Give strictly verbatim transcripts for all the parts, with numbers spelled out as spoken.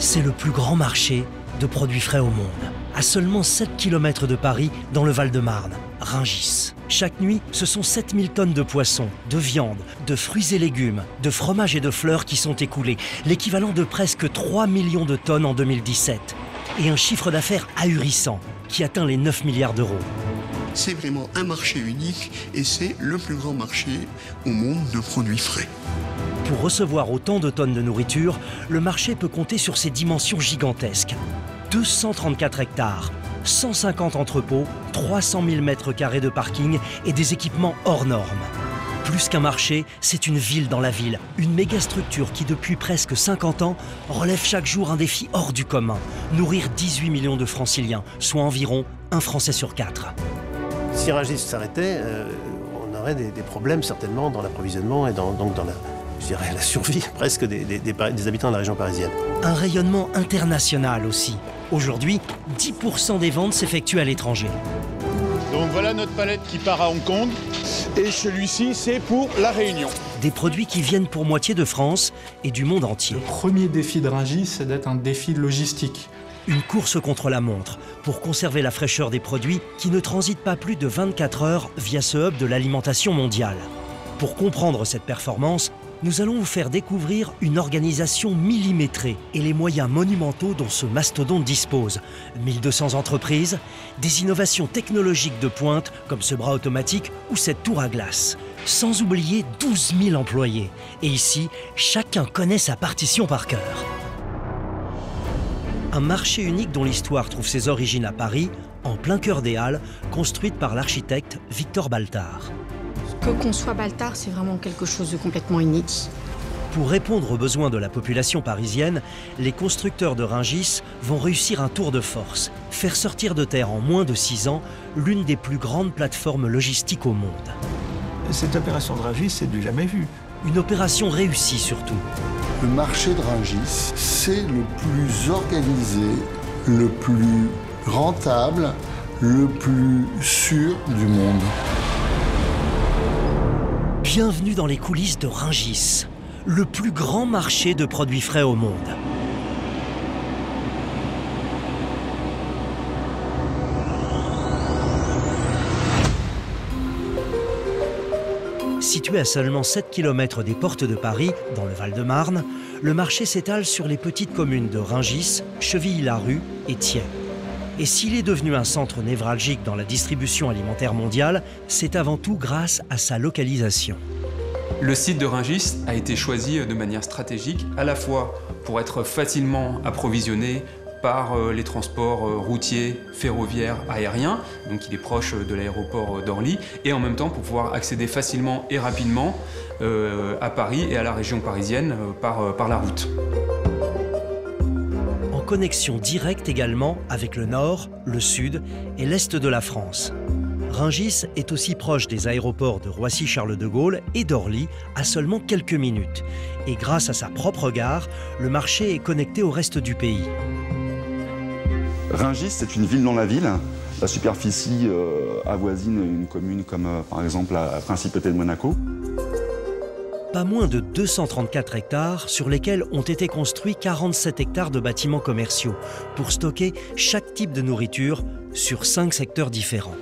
C'est le plus grand marché de produits frais au monde. À seulement sept kilomètres de Paris, dans le Val-de-Marne, Rungis. Chaque nuit, ce sont sept mille tonnes de poissons, de viande, de fruits et légumes, de fromages et de fleurs qui sont écoulés, l'équivalent de presque trois millions de tonnes en deux mille dix-sept. Et un chiffre d'affaires ahurissant qui atteint les neuf milliards d'euros. C'est vraiment un marché unique et c'est le plus grand marché au monde de produits frais. Pour recevoir autant de tonnes de nourriture, le marché peut compter sur ses dimensions gigantesques. deux cent trente-quatre hectares, cent cinquante entrepôts, trois cent mille mètres carrés de parking et des équipements hors normes. Plus qu'un marché, c'est une ville dans la ville, une mégastructure qui depuis presque cinquante ans relève chaque jour un défi hors du commun, nourrir dix-huit millions de franciliens, soit environ un Français sur quatre. Si Rungis s'arrêtait, euh, on aurait des, des problèmes certainement dans l'approvisionnement et dans, donc dans la, je dirais, la survie presque des, des, des, des habitants de la région parisienne. Un rayonnement international aussi. Aujourd'hui, dix pour cent des ventes s'effectuent à l'étranger. Donc voilà notre palette qui part à Hong Kong. Et celui-ci, c'est pour La Réunion. Des produits qui viennent pour moitié de France et du monde entier. Le premier défi de Rungis, c'est d'être un défi logistique. Une course contre la montre pour conserver la fraîcheur des produits qui ne transitent pas plus de vingt-quatre heures via ce hub de l'alimentation mondiale. Pour comprendre cette performance, nous allons vous faire découvrir une organisation millimétrée et les moyens monumentaux dont ce mastodonte dispose. mille deux cents entreprises, des innovations technologiques de pointe comme ce bras automatique ou cette tour à glace. Sans oublier douze mille employés. Et ici, chacun connaît sa partition par cœur. Un marché unique dont l'histoire trouve ses origines à Paris, en plein cœur des Halles, construite par l'architecte Victor Baltard. Ce que conçoit Baltard, c'est vraiment quelque chose de complètement inédit. Pour répondre aux besoins de la population parisienne, les constructeurs de Rungis vont réussir un tour de force, faire sortir de terre en moins de six ans l'une des plus grandes plateformes logistiques au monde. Cette opération de Rungis, c'est du jamais vu. Une opération réussie surtout. Le marché de Rungis, c'est le plus organisé, le plus rentable, le plus sûr du monde. Bienvenue dans les coulisses de Rungis, le plus grand marché de produits frais au monde. Situé à seulement sept kilomètres des portes de Paris, dans le Val-de-Marne, le marché s'étale sur les petites communes de Rungis, Chevilly-Larue et Thiais. Et s'il est devenu un centre névralgique dans la distribution alimentaire mondiale, c'est avant tout grâce à sa localisation. Le site de Rungis a été choisi de manière stratégique, à la fois pour être facilement approvisionné par les transports routiers, ferroviaires, aériens, donc il est proche de l'aéroport d'Orly, et en même temps pour pouvoir accéder facilement et rapidement euh, à Paris et à la région parisienne euh, par, par la route. En connexion directe également avec le nord, le sud et l'est de la France. Rungis est aussi proche des aéroports de Roissy-Charles de Gaulle et d'Orly à seulement quelques minutes. Et grâce à sa propre gare, le marché est connecté au reste du pays. Rungis, c'est une ville dans la ville. La superficie euh, avoisine une commune comme euh, par exemple la Principauté de Monaco. Pas moins de deux cent trente-quatre hectares sur lesquels ont été construits quarante-sept hectares de bâtiments commerciaux pour stocker chaque type de nourriture sur cinq secteurs différents.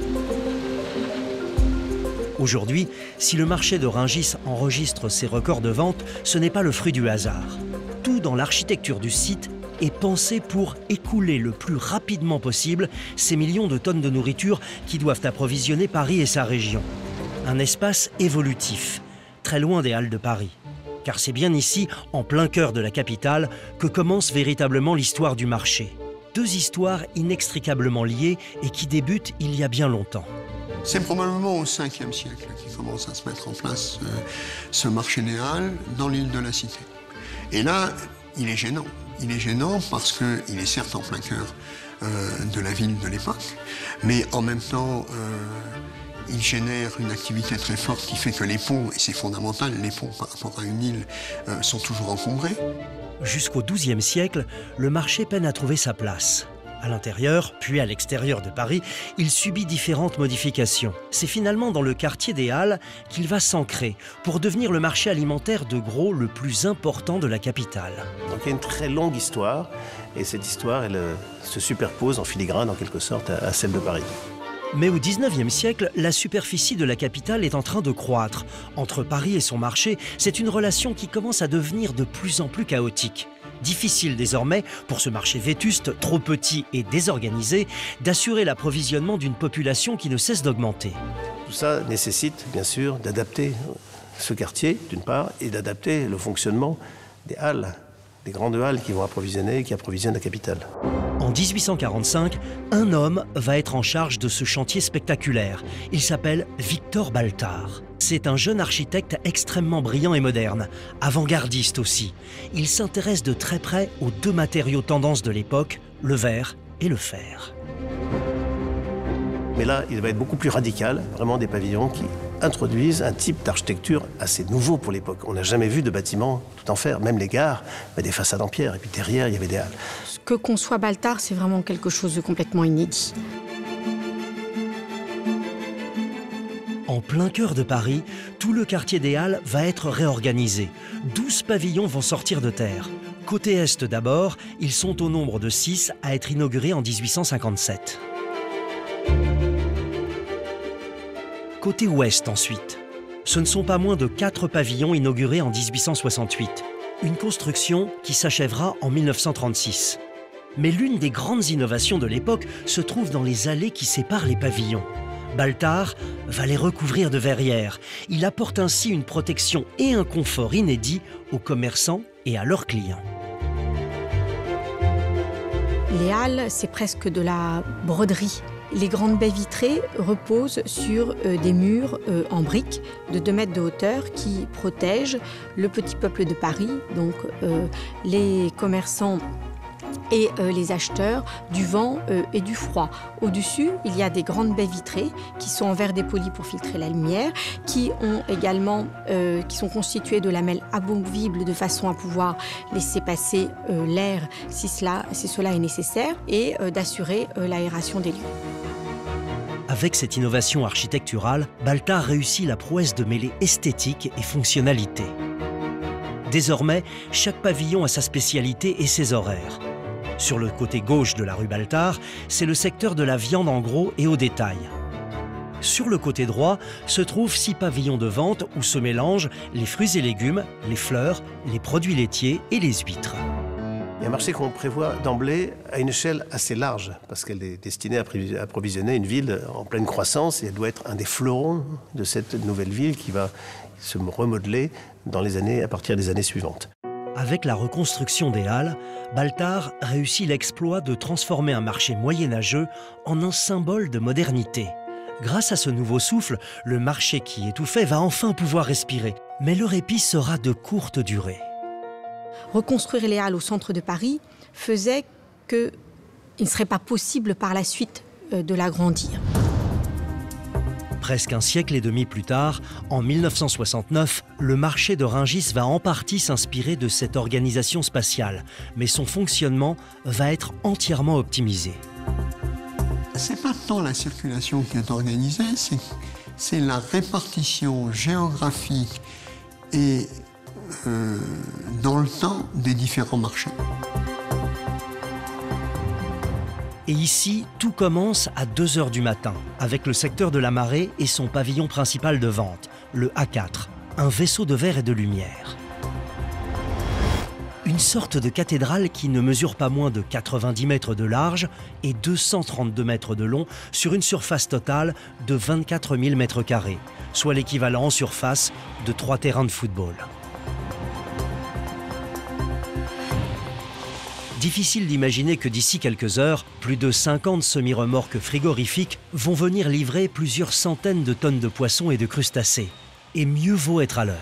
Aujourd'hui, si le marché de Rungis enregistre ses records de vente, ce n'est pas le fruit du hasard. Tout dans l'architecture du site est pensé pour écouler le plus rapidement possible ces millions de tonnes de nourriture qui doivent approvisionner Paris et sa région. Un espace évolutif, très loin des Halles de Paris. Car c'est bien ici, en plein cœur de la capitale, que commence véritablement l'histoire du marché. Deux histoires inextricablement liées et qui débutent il y a bien longtemps. C'est probablement au cinquième siècle qu'il commence à se mettre en place euh, ce marché des Halles dans l'île de la Cité. Et là, il est gênant. Il est gênant parce qu'il est certes en plein cœur euh, de la ville de l'époque, mais en même temps, euh, il génère une activité très forte qui fait que les ponts, et c'est fondamental, les ponts par rapport à une île, euh, sont toujours encombrés. Jusqu'au douzième siècle, le marché peine à trouver sa place. À l'intérieur, puis à l'extérieur de Paris, il subit différentes modifications. C'est finalement dans le quartier des Halles qu'il va s'ancrer pour devenir le marché alimentaire de gros le plus important de la capitale. Donc il y a une très longue histoire, et cette histoire, elle euh, se superpose en filigrane, en quelque sorte, à, à celle de Paris. Mais au dix-neuvième siècle, la superficie de la capitale est en train de croître. Entre Paris et son marché, c'est une relation qui commence à devenir de plus en plus chaotique. Difficile désormais, pour ce marché vétuste, trop petit et désorganisé, d'assurer l'approvisionnement d'une population qui ne cesse d'augmenter. Tout ça nécessite, bien sûr, d'adapter ce quartier, d'une part, et d'adapter le fonctionnement des halles, des grandes halles qui vont approvisionner, qui approvisionnent la capitale. En dix-huit cent quarante-cinq, un homme va être en charge de ce chantier spectaculaire. Il s'appelle Victor Baltard. C'est un jeune architecte extrêmement brillant et moderne, avant-gardiste aussi. Il s'intéresse de très près aux deux matériaux tendances de l'époque, le verre et le fer. Mais là, il va être beaucoup plus radical, vraiment des pavillons qui introduisent un type d'architecture assez nouveau pour l'époque. On n'a jamais vu de bâtiment tout en fer, même les gares, mais des façades en pierre, et puis derrière, il y avait des halles. Ce que conçoit Baltard, c'est vraiment quelque chose de complètement inédit. En plein cœur de Paris, tout le quartier des Halles va être réorganisé. douze pavillons vont sortir de terre. Côté Est d'abord, ils sont au nombre de six à être inaugurés en dix-huit cent cinquante-sept. Côté Ouest ensuite, ce ne sont pas moins de quatre pavillons inaugurés en dix-huit cent soixante-huit. Une construction qui s'achèvera en mille neuf cent trente-six. Mais l'une des grandes innovations de l'époque se trouve dans les allées qui séparent les pavillons. Baltard va les recouvrir de verrières. Il apporte ainsi une protection et un confort inédits aux commerçants et à leurs clients. Les halles, c'est presque de la broderie. Les grandes baies vitrées reposent sur euh, des murs euh, en briques de deux mètres de hauteur qui protègent le petit peuple de Paris, donc euh, les commerçants et euh, les acheteurs, du vent euh, et du froid. Au-dessus, il y a des grandes baies vitrées qui sont en verre dépoli pour filtrer la lumière, qui ont également, euh, qui sont constituées de lamelles amovibles de façon à pouvoir laisser passer euh, l'air si cela, si cela est nécessaire et euh, d'assurer euh, l'aération des lieux. Avec cette innovation architecturale, Baltard réussit la prouesse de mêler esthétique et fonctionnalité. Désormais, chaque pavillon a sa spécialité et ses horaires. Sur le côté gauche de la rue Baltard, c'est le secteur de la viande en gros et au détail. Sur le côté droit se trouvent six pavillons de vente où se mélangent les fruits et légumes, les fleurs, les produits laitiers et les huîtres. Il y a un marché qu'on prévoit d'emblée à une échelle assez large, parce qu'elle est destinée à approvisionner une ville en pleine croissance, et elle doit être un des fleurons de cette nouvelle ville qui va se remodeler dans les années, à partir des années suivantes. Avec la reconstruction des Halles, Baltard réussit l'exploit de transformer un marché moyenâgeux en un symbole de modernité. Grâce à ce nouveau souffle, le marché qui étouffait va enfin pouvoir respirer. Mais le répit sera de courte durée. Reconstruire les Halles au centre de Paris faisait qu'il ne serait pas possible par la suite de l'agrandir. Presque un siècle et demi plus tard, en mille neuf cent soixante-neuf, le marché de Rungis va en partie s'inspirer de cette organisation spatiale, mais son fonctionnement va être entièrement optimisé. C'est pas tant la circulation qui est organisée, c'est la répartition géographique et euh, dans le temps des différents marchés. Et ici, tout commence à deux heures du matin, avec le secteur de la Marée et son pavillon principal de vente, le A quatre, un vaisseau de verre et de lumière. Une sorte de cathédrale qui ne mesure pas moins de quatre-vingt-dix mètres de large et deux cent trente-deux mètres de long sur une surface totale de vingt-quatre mille mètres carrés, soit l'équivalent en surface de trois terrains de football. Difficile d'imaginer que d'ici quelques heures, plus de cinquante semi-remorques frigorifiques vont venir livrer plusieurs centaines de tonnes de poissons et de crustacés. Et mieux vaut être à l'heure.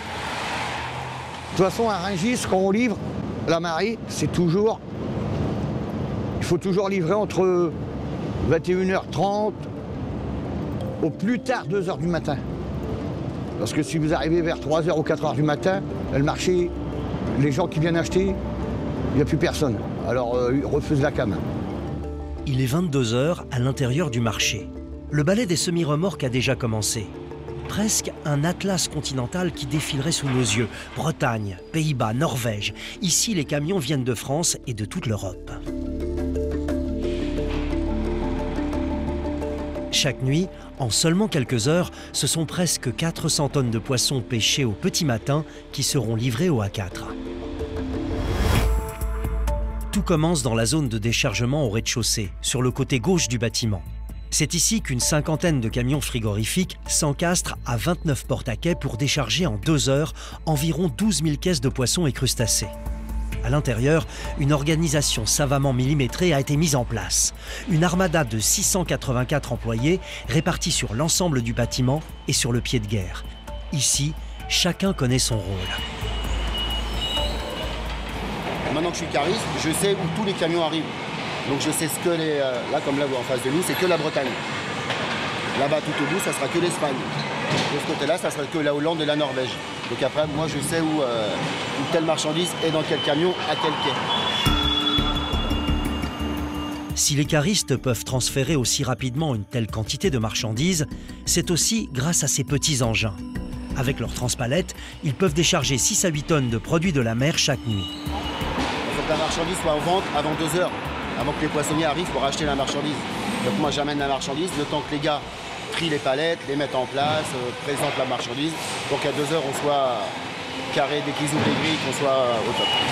De toute façon, à Rungis, quand on livre la marée, c'est toujours... Il faut toujours livrer entre vingt et une heures trente, au plus tard deux heures du matin. Parce que si vous arrivez vers trois heures ou quatre heures du matin, le marché, les gens qui viennent acheter, il n'y a plus personne. Alors, euh, ils refusent la came. Il est vingt-deux heures à l'intérieur du marché. Le balai des semi-remorques a déjà commencé. Presque un atlas continental qui défilerait sous nos yeux. Bretagne, Pays-Bas, Norvège. Ici, les camions viennent de France et de toute l'Europe. Chaque nuit, en seulement quelques heures, ce sont presque quatre cents tonnes de poissons pêchés au petit matin qui seront livrés au A quatre. Tout commence dans la zone de déchargement au rez-de-chaussée, sur le côté gauche du bâtiment. C'est ici qu'une cinquantaine de camions frigorifiques s'encastrent à vingt-neuf portes à quai pour décharger en deux heures environ douze mille caisses de poissons et crustacés. À l'intérieur, une organisation savamment millimétrée a été mise en place. Une armada de six cent quatre-vingt-quatre employés répartis sur l'ensemble du bâtiment et sur le pied de guerre. Ici, chacun connaît son rôle. Maintenant que je suis cariste, je sais où tous les camions arrivent. Donc je sais ce que les... Euh, là, comme là, en face de nous, c'est que la Bretagne. Là-bas, tout au bout, ça sera que l'Espagne. De ce côté-là, ça sera que la Hollande et la Norvège. Donc après, moi, je sais où, euh, où telle marchandise est dans quel camion, à quel quai. Si les caristes peuvent transférer aussi rapidement une telle quantité de marchandises, c'est aussi grâce à ces petits engins. Avec leurs transpalettes, ils peuvent décharger six à huit tonnes de produits de la mer chaque nuit. Il faut que la marchandise soit en vente avant deux heures, avant que les poissonniers arrivent pour acheter la marchandise. Donc moi, j'amène la marchandise, le temps que les gars trient les palettes, les mettent en place, euh, présentent la marchandise, pour qu'à deux heures, on soit carré dès qu'ils ouvrent les grilles, qu'on soit euh, au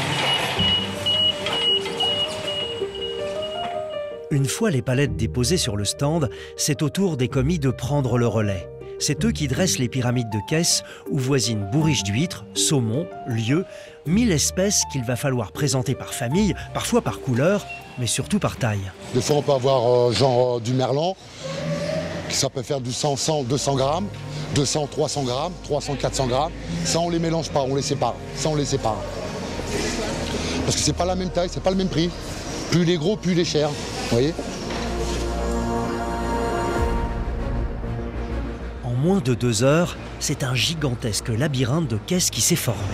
top. Une fois les palettes déposées sur le stand, c'est au tour des commis de prendre le relais. C'est eux qui dressent les pyramides de caisses où voisinent bourriches d'huîtres, saumons, lieux, mille espèces qu'il va falloir présenter par famille, parfois par couleur, mais surtout par taille. Des fois, on peut avoir euh, genre euh, du merlan, ça peut faire du cent, cent, deux cents grammes, deux cents, trois cents grammes, trois cents, quatre cents grammes. Ça, on les mélange pas, on les sépare. Ça, on les sépare. Parce que c'est pas la même taille, c'est pas le même prix. Plus il est gros, plus il est cher. Vous voyez ? En moins de deux heures, c'est un gigantesque labyrinthe de caisses qui s'est formé.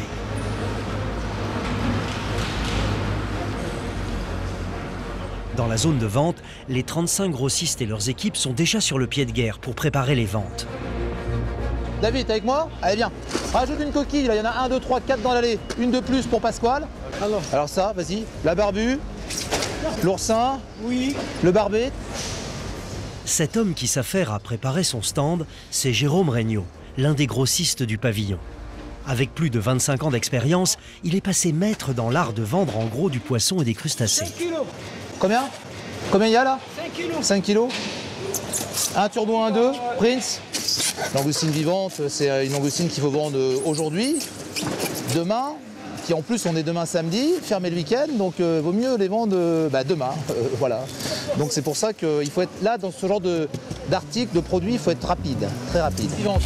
Dans la zone de vente, les trente-cinq grossistes et leurs équipes sont déjà sur le pied de guerre pour préparer les ventes. David, t'es avec moi? Allez, viens. Rajoute une coquille, là, il y en a un, deux, trois, quatre dans l'allée. Une de plus pour Pasquale. Alors, Alors ça, vas-y. La barbue, l'oursin, oui. Le barbet. Cet homme qui s'affaire à préparer son stand, c'est Jérôme Regnault, l'un des grossistes du pavillon. Avec plus de vingt-cinq ans d'expérience, il est passé maître dans l'art de vendre en gros du poisson et des crustacés. cinq kilos. Combien? Combien il y a là? cinq kilos. cinq kilos. Un turbo, un, deux, Prince. Langoustine vivante, c'est une langoustine qu'il faut vendre aujourd'hui, demain, qui en plus on est demain samedi, fermé le week-end, donc euh, vaut mieux les vendre euh, bah, demain, euh, voilà. Donc c'est pour ça qu'il faut être là dans ce genre d'article, de, de produit, il faut être rapide, très rapide. Vivante.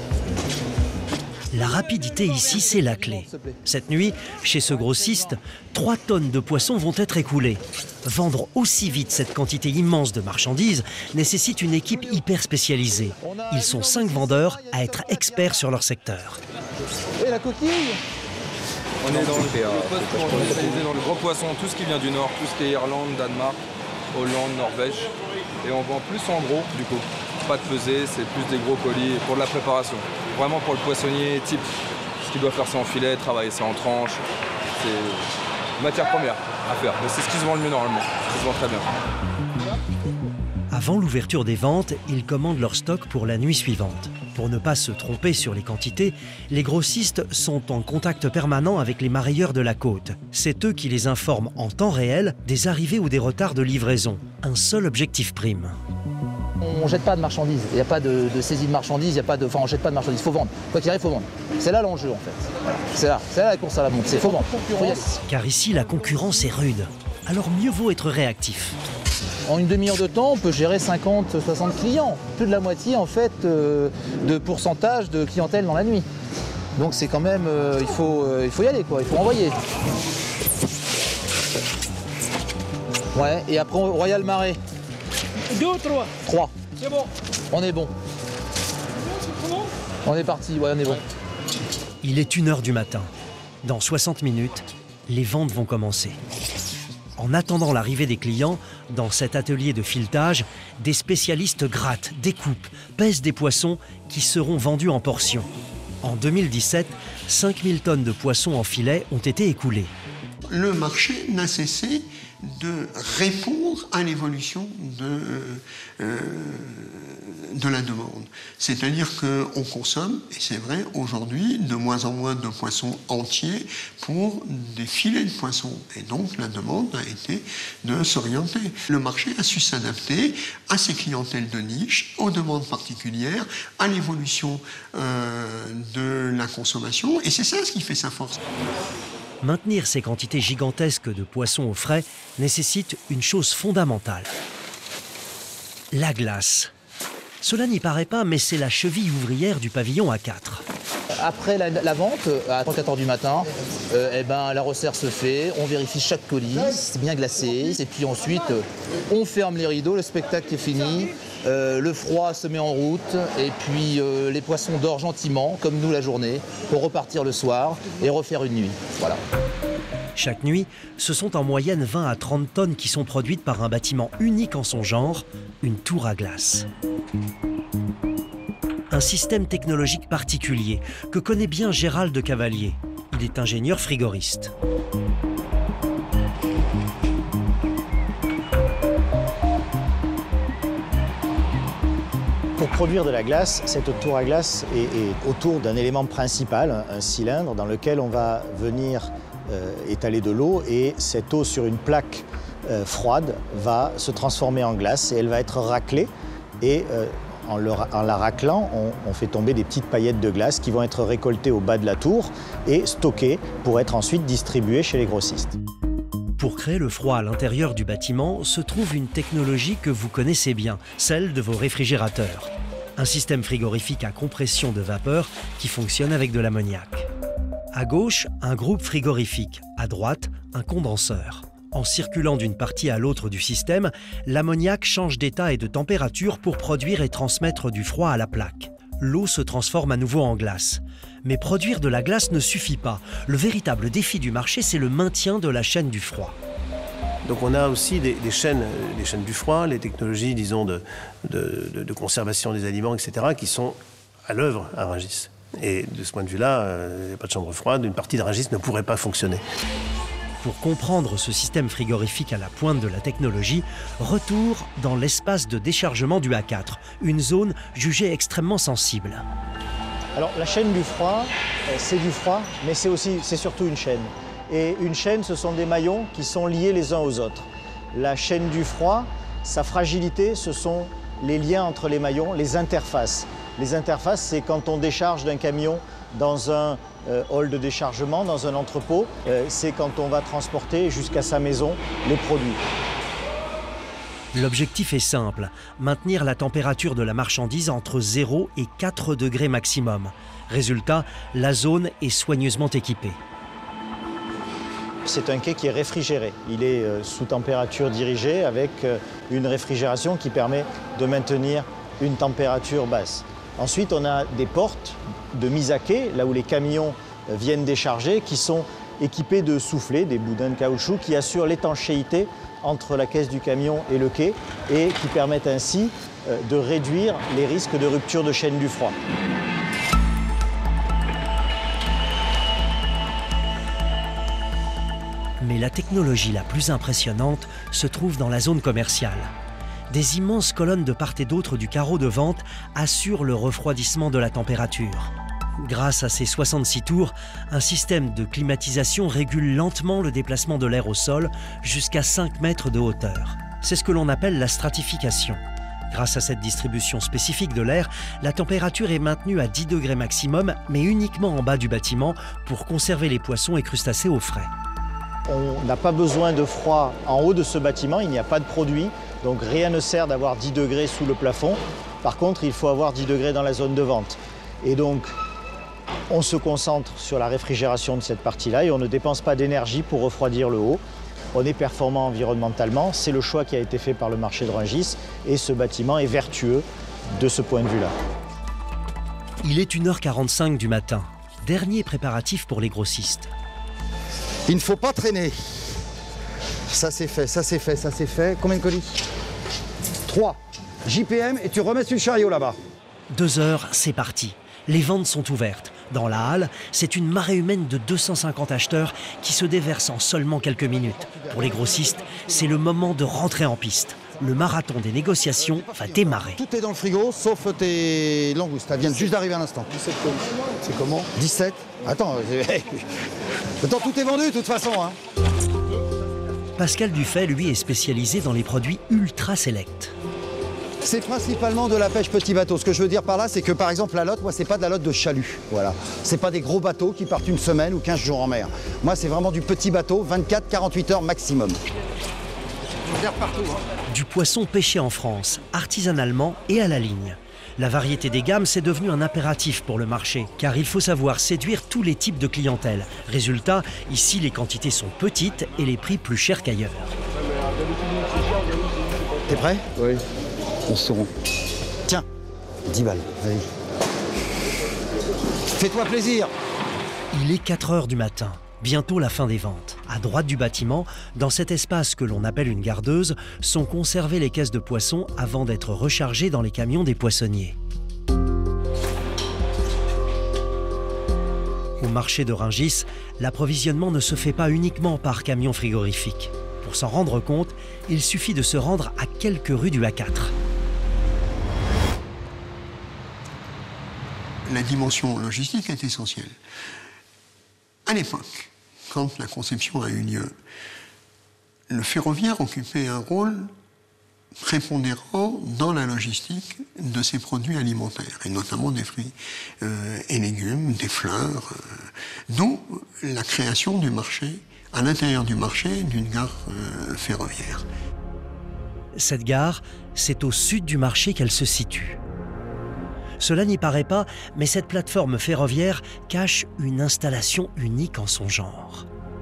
La rapidité ici, c'est la clé. Cette nuit, chez ce grossiste, trois tonnes de poissons vont être écoulées. Vendre aussi vite cette quantité immense de marchandises nécessite une équipe hyper spécialisée. Ils sont cinq vendeurs à être experts sur leur secteur. Et la coquille? On est dans le, on est spécialisé dans le gros poisson, tout ce qui vient du Nord, tout ce qui est Irlande, Danemark, Hollande, Norvège. Et on vend plus en gros, du coup. Pas de pesée, c'est plus des gros colis pour de la préparation. Vraiment pour le poissonnier type. Ce qu'il doit faire, c'est en filet, travailler, c'est en tranche. C'est matière première à faire. Mais c'est ce qui se vend le mieux normalement. Ça se vend très bien. Avant l'ouverture des ventes, ils commandent leur stock pour la nuit suivante. Pour ne pas se tromper sur les quantités, les grossistes sont en contact permanent avec les marailleurs de la côte. C'est eux qui les informent en temps réel des arrivées ou des retards de livraison. Un seul objectif prime. On ne jette pas de marchandises, il n'y a pas de, de saisie de marchandises, il y a pas de, enfin on ne jette pas de marchandises, il faut vendre. Quoi qu'il arrive, il faut vendre. C'est là l'enjeu en fait. Voilà. C'est là, c'est là la course à la montre, c'est faut vendre. Faut y aller. Car ici, la concurrence est rude. Alors mieux vaut être réactif. En une demi-heure de temps, on peut gérer cinquante à soixante clients. Plus de la moitié en fait euh, de pourcentage de clientèle dans la nuit. Donc c'est quand même, euh, il, faut, euh, il faut y aller quoi, il faut envoyer. Ouais, et après Royal Marais. Deux ou trois? Trois. C'est bon. On est bon. On est parti, ouais, on est bon. Il est une heure du matin. Dans soixante minutes, les ventes vont commencer. En attendant l'arrivée des clients, Dans cet atelier de filetage, des spécialistes grattent, découpent, pèsent des poissons qui seront vendus en portions. En deux mille dix-sept, cinq mille tonnes de poissons en filet ont été écoulées. Le marché n'a cessé de répondre à l'évolution de, euh, de la demande. C'est-à-dire qu'on consomme, et c'est vrai aujourd'hui, de moins en moins de poissons entiers pour des filets de poissons. Et donc la demande a été de s'orienter. Le marché a su s'adapter à ses clientèles de niche, aux demandes particulières, à l'évolution euh, de la consommation, et c'est ça ce qui fait sa force. Maintenir ces quantités gigantesques de poissons au frais nécessite une chose fondamentale. La glace. Cela n'y paraît pas, mais c'est la cheville ouvrière du pavillon A quatre. Après la, la vente, à trois quatre heures du matin, euh, eh ben, la resserre se fait, on vérifie chaque colis, c'est bien glacé, et puis ensuite on ferme les rideaux, le spectacle est fini, euh, le froid se met en route, et puis euh, les poissons dorment gentiment, comme nous la journée, pour repartir le soir et refaire une nuit. Voilà. Chaque nuit, ce sont en moyenne vingt à trente tonnes qui sont produites par un bâtiment unique en son genre, une tour à glace. Un système technologique particulier que connaît bien Gérald de Cavalier. Il est ingénieur frigoriste. Pour produire de la glace, cette tour à glace est, est autour d'un élément principal, un cylindre dans lequel on va venir euh, étaler de l'eau, et cette eau sur une plaque euh, froide va se transformer en glace et elle va être raclée. Et euh, en, le, en la raclant, on, on fait tomber des petites paillettes de glace qui vont être récoltées au bas de la tour et stockées pour être ensuite distribuées chez les grossistes. Pour créer le froid à l'intérieur du bâtiment se trouve une technologie que vous connaissez bien, celle de vos réfrigérateurs. Un système frigorifique à compression de vapeur qui fonctionne avec de l'ammoniac. À gauche, un groupe frigorifique. À droite, un condenseur. En circulant d'une partie à l'autre du système, l'ammoniac change d'état et de température pour produire et transmettre du froid à la plaque. L'eau se transforme à nouveau en glace. Mais produire de la glace ne suffit pas. Le véritable défi du marché, c'est le maintien de la chaîne du froid. Donc on a aussi des, des, chaînes, des chaînes du froid, les technologies, disons, de, de, de, de conservation des aliments, et cetera, qui sont à l'œuvre à Rungis. Et de ce point de vue-là, il n'y a pas de chambre froide, une partie de Rungis ne pourrait pas fonctionner. Pour comprendre ce système frigorifique à la pointe de la technologie, retour dans l'espace de déchargement du A quatre, une zone jugée extrêmement sensible. Alors la chaîne du froid, c'est du froid, mais c'est aussi, c'est surtout une chaîne. Et une chaîne, ce sont des maillons qui sont liés les uns aux autres. La chaîne du froid, sa fragilité, ce sont les liens entre les maillons, les interfaces. Les interfaces, c'est quand on décharge d'un camion dans un euh, hall de déchargement, dans un entrepôt, euh, c'est quand on va transporter jusqu'à sa maison les produits. L'objectif est simple, maintenir la température de la marchandise entre zéro et quatre degrés maximum. Résultat, la zone est soigneusement équipée. C'est un quai qui est réfrigéré. Il est euh, sous température dirigée avec euh, une réfrigération qui permet de maintenir une température basse. Ensuite, on a des portes de mise à quai, là où les camions viennent décharger, qui sont équipées de soufflets, des boudins de caoutchouc, qui assurent l'étanchéité entre la caisse du camion et le quai et qui permettent ainsi de réduire les risques de rupture de chaîne du froid. Mais la technologie la plus impressionnante se trouve dans la zone commerciale. Des immenses colonnes de part et d'autre du carreau de vente assurent le refroidissement de la température. Grâce à ces soixante-six tours, un système de climatisation régule lentement le déplacement de l'air au sol jusqu'à cinq mètres de hauteur. C'est ce que l'on appelle la stratification. Grâce à cette distribution spécifique de l'air, la température est maintenue à dix degrés maximum, mais uniquement en bas du bâtiment pour conserver les poissons et crustacés au frais. On n'a pas besoin de froid en haut de ce bâtiment, il n'y a pas de produit. Donc rien ne sert d'avoir dix degrés sous le plafond. Par contre, il faut avoir dix degrés dans la zone de vente. Et donc, on se concentre sur la réfrigération de cette partie-là et on ne dépense pas d'énergie pour refroidir le haut. On est performant environnementalement, c'est le choix qui a été fait par le marché de Rungis et ce bâtiment est vertueux de ce point de vue-là. Il est une heure quarante-cinq du matin. Dernier préparatif pour les grossistes. Il ne faut pas traîner. Ça c'est fait, ça c'est fait, ça c'est fait. Combien de colis? trois. J P M et tu remets sur le chariot là-bas. Deux heures, c'est parti. Les ventes sont ouvertes. Dans la halle, c'est une marée humaine de deux cent cinquante acheteurs qui se déversent en seulement quelques minutes. Pour les grossistes, c'est le moment de rentrer en piste. Le marathon des négociations va démarrer. Tout est dans le frigo, sauf tes langoustes. Elles viennent juste d'arriver à l'instant. dix-sept colis. C'est comment? dix-sept. Attends, Attends, tout est vendu de toute façon. Hein. Pascal Dufay, lui, est spécialisé dans les produits ultra select. C'est principalement de la pêche petit bateau. Ce que je veux dire par là, c'est que par exemple la lotte, moi c'est pas de la lotte de chalut. Voilà. C'est pas des gros bateaux qui partent une semaine ou quinze jours en mer. Moi c'est vraiment du petit bateau, vingt-quatre à quarante-huit heures maximum. Je regarde partout. Hein. Du poisson pêché en France, artisanalement et à la ligne. La variété des gammes, c'est devenu un impératif pour le marché, car il faut savoir séduire tous les types de clientèle. Résultat, ici les quantités sont petites et les prix plus chers qu'ailleurs. T'es prêt? Oui. On se rend. Tiens, dix balles, vas-y. Fais-toi plaisir. Il est quatre heures du matin, bientôt la fin des ventes. À droite du bâtiment, dans cet espace que l'on appelle une gardeuse, sont conservées les caisses de poissons avant d'être rechargées dans les camions des poissonniers. Au marché de Rungis, l'approvisionnement ne se fait pas uniquement par camion frigorifique. Pour s'en rendre compte, il suffit de se rendre à quelques rues du A quatre. La dimension logistique est essentielle. À l'époque, quand la conception a eu lieu, le ferroviaire occupait un rôle prépondérant dans la logistique de ces produits alimentaires, et notamment des fruits euh, et légumes, des fleurs, euh, d'où la création du marché, à l'intérieur du marché, d'une gare euh, ferroviaire. Cette gare, c'est au sud du marché qu'elle se situe. Cela n'y paraît pas, mais cette plateforme ferroviaire cache une installation unique en son genre.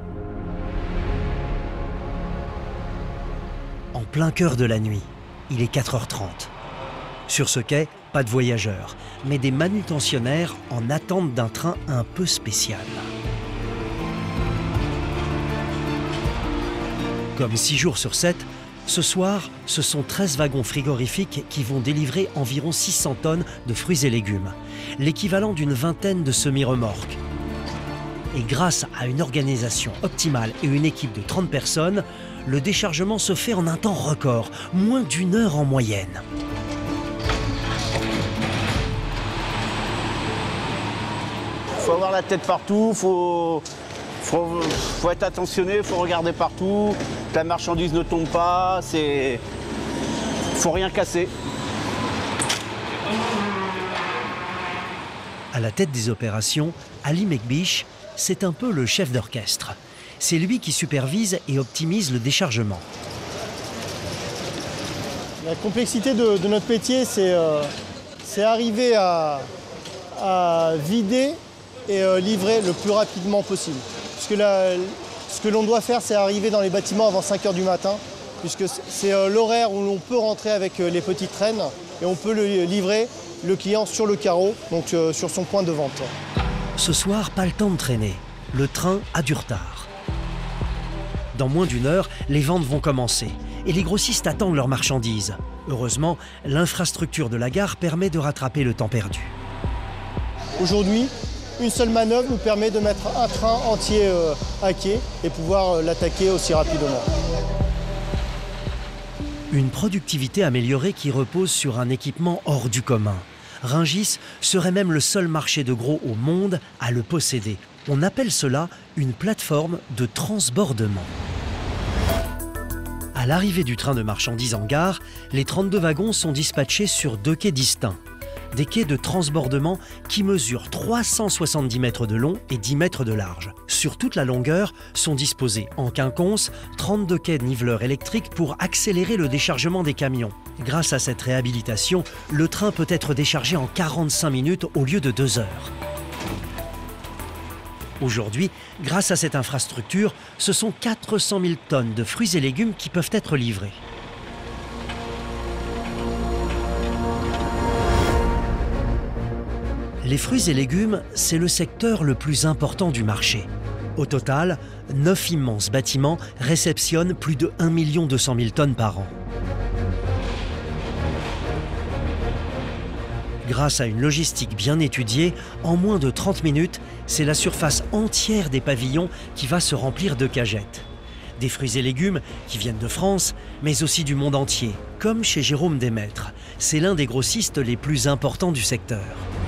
En plein cœur de la nuit, il est quatre heures trente. Sur ce quai, pas de voyageurs, mais des manutentionnaires en attente d'un train un peu spécial. Comme six jours sur sept, ce soir, ce sont treize wagons frigorifiques qui vont délivrer environ six cents tonnes de fruits et légumes, l'équivalent d'une vingtaine de semi-remorques. Et grâce à une organisation optimale et une équipe de trente personnes, le déchargement se fait en un temps record, moins d'une heure en moyenne. Il faut avoir la tête partout, il faut... Faut, faut être attentionné, faut regarder partout, que la marchandise ne tombe pas, c'est... faut rien casser. À la tête des opérations, Ali Mekbish, c'est un peu le chef d'orchestre. C'est lui qui supervise et optimise le déchargement. La complexité de, de notre métier, c'est euh, arriver à, à vider et euh, livrer le plus rapidement possible. Parce que la, ce que l'on doit faire, c'est arriver dans les bâtiments avant cinq heures du matin, puisque c'est euh, l'horaire où l'on peut rentrer avec euh, les petites traînes et on peut le, livrer le client sur le carreau, donc euh, sur son point de vente. Ce soir, pas le temps de traîner. Le train a du retard. Dans moins d'une heure, les ventes vont commencer et les grossistes attendent leurs marchandises. Heureusement, l'infrastructure de la gare permet de rattraper le temps perdu. Aujourd'hui, une seule manœuvre nous permet de mettre un train entier euh, à quai et pouvoir euh, l'attaquer aussi rapidement. Une productivité améliorée qui repose sur un équipement hors du commun. Rungis serait même le seul marché de gros au monde à le posséder. On appelle cela une plateforme de transbordement. À l'arrivée du train de marchandises en gare, les trente-deux wagons sont dispatchés sur deux quais distincts. Des quais de transbordement qui mesurent trois cent soixante-dix mètres de long et dix mètres de large. Sur toute la longueur sont disposés en quinconce trente-deux quais de niveleurs électriques pour accélérer le déchargement des camions. Grâce à cette réhabilitation, le train peut être déchargé en quarante-cinq minutes au lieu de deux heures. Aujourd'hui, grâce à cette infrastructure, ce sont quatre cent mille tonnes de fruits et légumes qui peuvent être livrés. Les fruits et légumes, c'est le secteur le plus important du marché. Au total, neuf immenses bâtiments réceptionnent plus de un million deux cent mille tonnes par an. Grâce à une logistique bien étudiée, en moins de trente minutes, c'est la surface entière des pavillons qui va se remplir de cagettes. Des fruits et légumes qui viennent de France, mais aussi du monde entier, comme chez Jérôme Desmaîtres. C'est l'un des grossistes les plus importants du secteur.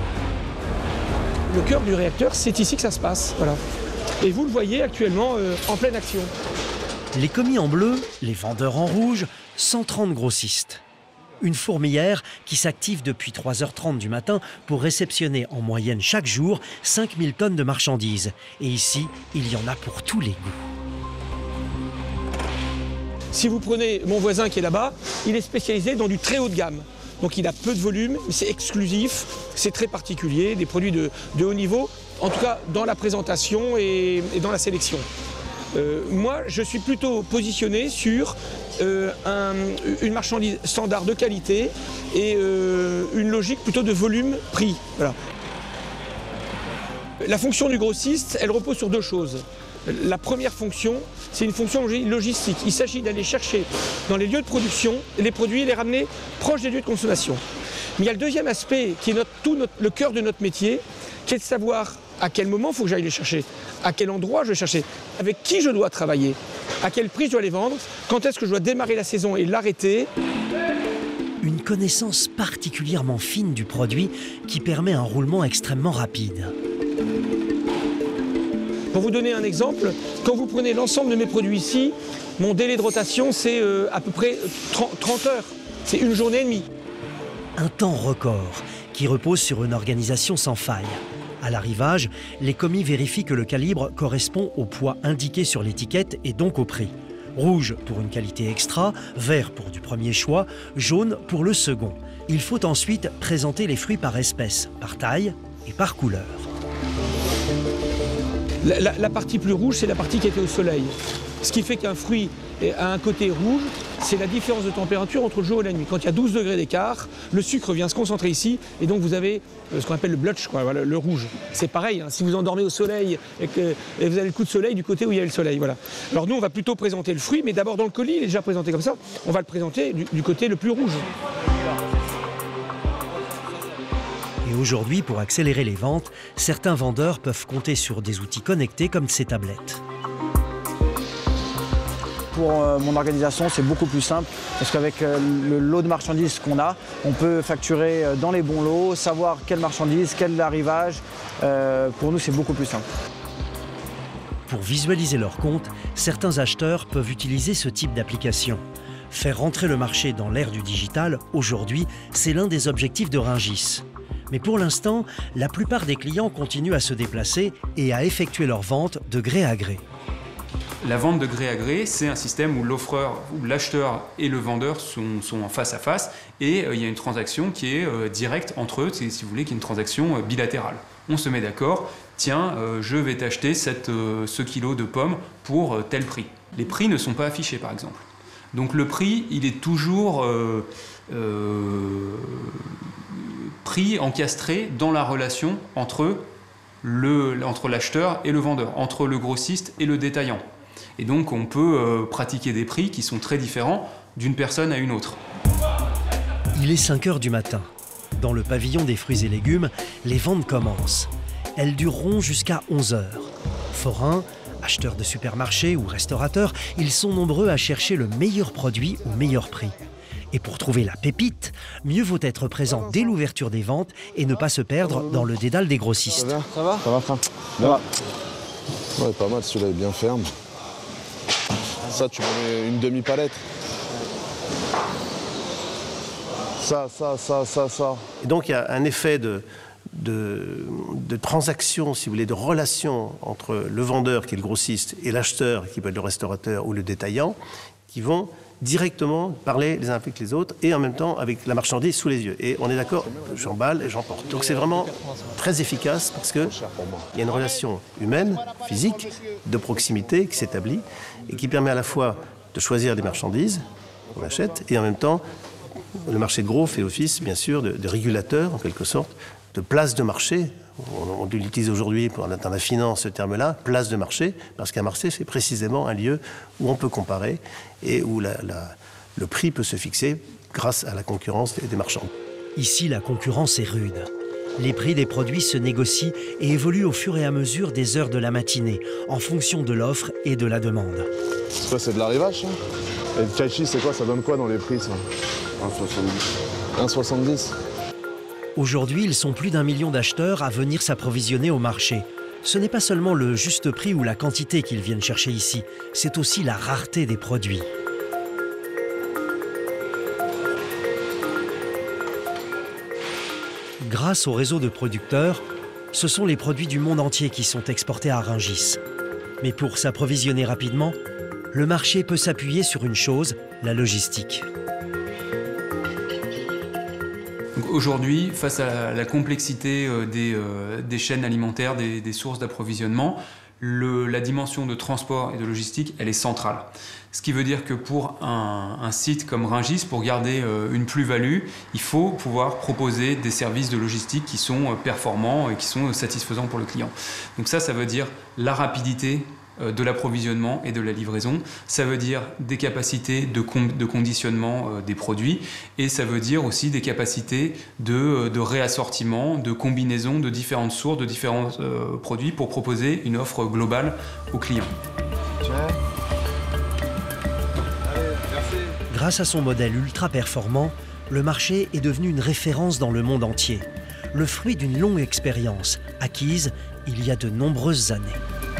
Le cœur du réacteur, c'est ici que ça se passe. Voilà. Et vous le voyez actuellement euh, en pleine action. Les commis en bleu, les vendeurs en rouge, cent trente grossistes. Une fourmilière qui s'active depuis trois heures trente du matin pour réceptionner en moyenne chaque jour cinq mille tonnes de marchandises. Et ici, il y en a pour tous les goûts. Si vous prenez mon voisin qui est là-bas, il est spécialisé dans du très haut de gamme. Donc il a peu de volume, mais c'est exclusif, c'est très particulier, des produits de, de haut niveau, en tout cas dans la présentation et, et dans la sélection. Euh, moi, je suis plutôt positionné sur euh, un, une marchandise standard de qualité et euh, une logique plutôt de volume-prix. Voilà. La fonction du grossiste, elle repose sur deux choses. La première fonction, c'est une fonction logistique. Il s'agit d'aller chercher dans les lieux de production les produits et les ramener proches des lieux de consommation. Mais il y a le deuxième aspect qui est notre, tout notre, le cœur de notre métier, qui est de savoir à quel moment il faut que j'aille les chercher, à quel endroit je vais chercher, avec qui je dois travailler, à quel prix je dois les vendre, quand est-ce que je dois démarrer la saison et l'arrêter. Une connaissance particulièrement fine du produit qui permet un roulement extrêmement rapide. Pour vous donner un exemple, quand vous prenez l'ensemble de mes produits ici, mon délai de rotation c'est euh, à peu près trente heures, c'est une journée et demie. Un temps record qui repose sur une organisation sans faille. À l'arrivage, les commis vérifient que le calibre correspond au poids indiqué sur l'étiquette et donc au prix. Rouge pour une qualité extra, vert pour du premier choix, jaune pour le second. Il faut ensuite présenter les fruits par espèce, par taille et par couleur. La, la, la partie plus rouge, c'est la partie qui était au soleil. Ce qui fait qu'un fruit a un côté rouge, c'est la différence de température entre le jour et la nuit. Quand il y a douze degrés d'écart, le sucre vient se concentrer ici et donc vous avez ce qu'on appelle le blotch, quoi, voilà, le rouge. C'est pareil, hein, si vous endormez au soleil et que et vous avez le coup de soleil du côté où il y a le soleil. Voilà. Alors nous, on va plutôt présenter le fruit, mais d'abord dans le colis, il est déjà présenté comme ça, on va le présenter du, du côté le plus rouge. Et aujourd'hui, pour accélérer les ventes, certains vendeurs peuvent compter sur des outils connectés comme ces tablettes. Pour euh, mon organisation, c'est beaucoup plus simple parce qu'avec euh, le lot de marchandises qu'on a, on peut facturer euh, dans les bons lots, savoir quelle marchandise, quel arrivage. Euh, pour nous, c'est beaucoup plus simple. Pour visualiser leur compte, certains acheteurs peuvent utiliser ce type d'application. Faire rentrer le marché dans l'ère du digital, aujourd'hui, c'est l'un des objectifs de Rungis. Mais pour l'instant, la plupart des clients continuent à se déplacer et à effectuer leurs ventes de gré à gré. La vente de gré à gré, c'est un système où l'offreur, où l'acheteur et le vendeur sont, sont en face à face et euh, il y a une transaction qui est euh, directe entre eux, c'est, si vous voulez, qui est une transaction euh, bilatérale. On se met d'accord, tiens, euh, je vais t'acheter cette, euh, ce kilo de pommes pour euh, tel prix. Les prix ne sont pas affichés, par exemple. Donc le prix, il est toujours euh, euh, pris, encastré dans la relation entre, le, entre l'acheteur et le vendeur, entre le grossiste et le détaillant. Et donc on peut euh, pratiquer des prix qui sont très différents d'une personne à une autre. Il est cinq heures du matin. Dans le pavillon des fruits et légumes, les ventes commencent. Elles dureront jusqu'à onze heures. Forains, acheteurs de supermarchés ou restaurateurs, ils sont nombreux à chercher le meilleur produit au meilleur prix. Et pour trouver la pépite, mieux vaut être présent dès l'ouverture des ventes et ne pas se perdre dans le dédale des grossistes. Ça va? Ça va, ça va, frère. Ça va. Ouais, pas mal, celui-là est bien ferme. Ça, tu mets une demi-palette. Ça, ça, ça, ça, ça. Et donc, il y a un effet de, de, de transaction, si vous voulez, de relation entre le vendeur, qui est le grossiste, et l'acheteur, qui peut être le restaurateur ou le détaillant, qui vont directement parler les uns avec les autres et en même temps avec la marchandise sous les yeux. Et on est d'accord, j'emballe et j'emporte. Donc c'est vraiment très efficace parce qu'il y a une relation humaine, physique, de proximité qui s'établit et qui permet à la fois de choisir des marchandises qu'on achète et en même temps, le marché de gros fait office, bien sûr, de, de régulateur, en quelque sorte, de place de marché On, on utilise aujourd'hui dans la finance ce terme-là, place de marché, parce qu'un marché, c'est précisément un lieu où on peut comparer et où la, la, le prix peut se fixer grâce à la concurrence des, des marchands. Ici, la concurrence est rude. Les prix des produits se négocient et évoluent au fur et à mesure des heures de la matinée, en fonction de l'offre et de la demande. Ça, c'est de l'arrivage, ça? Et le kaichi, c'est quoi? Ça donne quoi dans les prix, ça? un soixante-dix. un soixante-dix. Aujourd'hui, ils sont plus d'un million d'acheteurs à venir s'approvisionner au marché. Ce n'est pas seulement le juste prix ou la quantité qu'ils viennent chercher ici, c'est aussi la rareté des produits. Grâce au réseau de producteurs, ce sont les produits du monde entier qui sont exportés à Rungis. Mais pour s'approvisionner rapidement, le marché peut s'appuyer sur une chose, la logistique. Aujourd'hui, face à la complexité des, euh, des chaînes alimentaires, des, des sources d'approvisionnement, le, la dimension de transport et de logistique, elle est centrale. Ce qui veut dire que pour un, un site comme Rungis, pour garder euh, une plus-value, il faut pouvoir proposer des services de logistique qui sont euh, performants et qui sont satisfaisants pour le client. Donc ça, ça veut dire la rapidité de l'approvisionnement et de la livraison. Ça veut dire des capacités de, con de conditionnement euh, des produits et ça veut dire aussi des capacités de, de réassortiment, de combinaison de différentes sources, de différents euh, produits pour proposer une offre globale aux clients. Grâce à son modèle ultra performant, le marché est devenu une référence dans le monde entier. Le fruit d'une longue expérience acquise il y a de nombreuses années.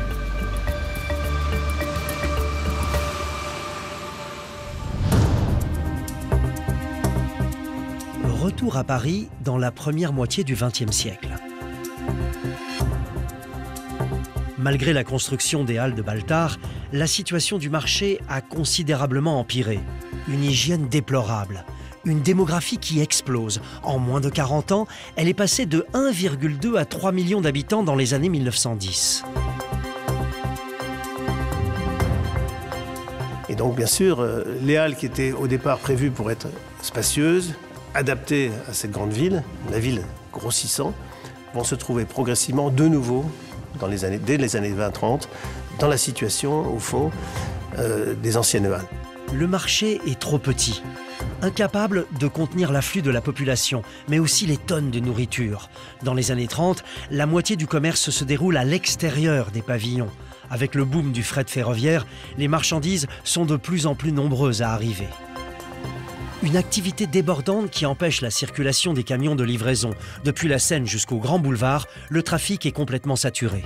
Retour à Paris dans la première moitié du vingtième siècle. Malgré la construction des halles de Baltard, la situation du marché a considérablement empiré. Une hygiène déplorable, une démographie qui explose. En moins de quarante ans, elle est passée de un virgule deux à trois millions d'habitants dans les années mille neuf cent dix. Et donc, bien sûr, les halles qui étaient au départ prévues pour être spacieuses, adaptées à cette grande ville, la ville grossissant, vont se trouver progressivement de nouveau, dans les années, dès les années vingt trente, dans la situation, au fond, euh, des anciennes halles. Le marché est trop petit, incapable de contenir l'afflux de la population, mais aussi les tonnes de nourriture. Dans les années trente, la moitié du commerce se déroule à l'extérieur des pavillons. Avec le boom du fret ferroviaire, les marchandises sont de plus en plus nombreuses à arriver. Une activité débordante qui empêche la circulation des camions de livraison. Depuis la Seine jusqu'au Grand Boulevard, le trafic est complètement saturé.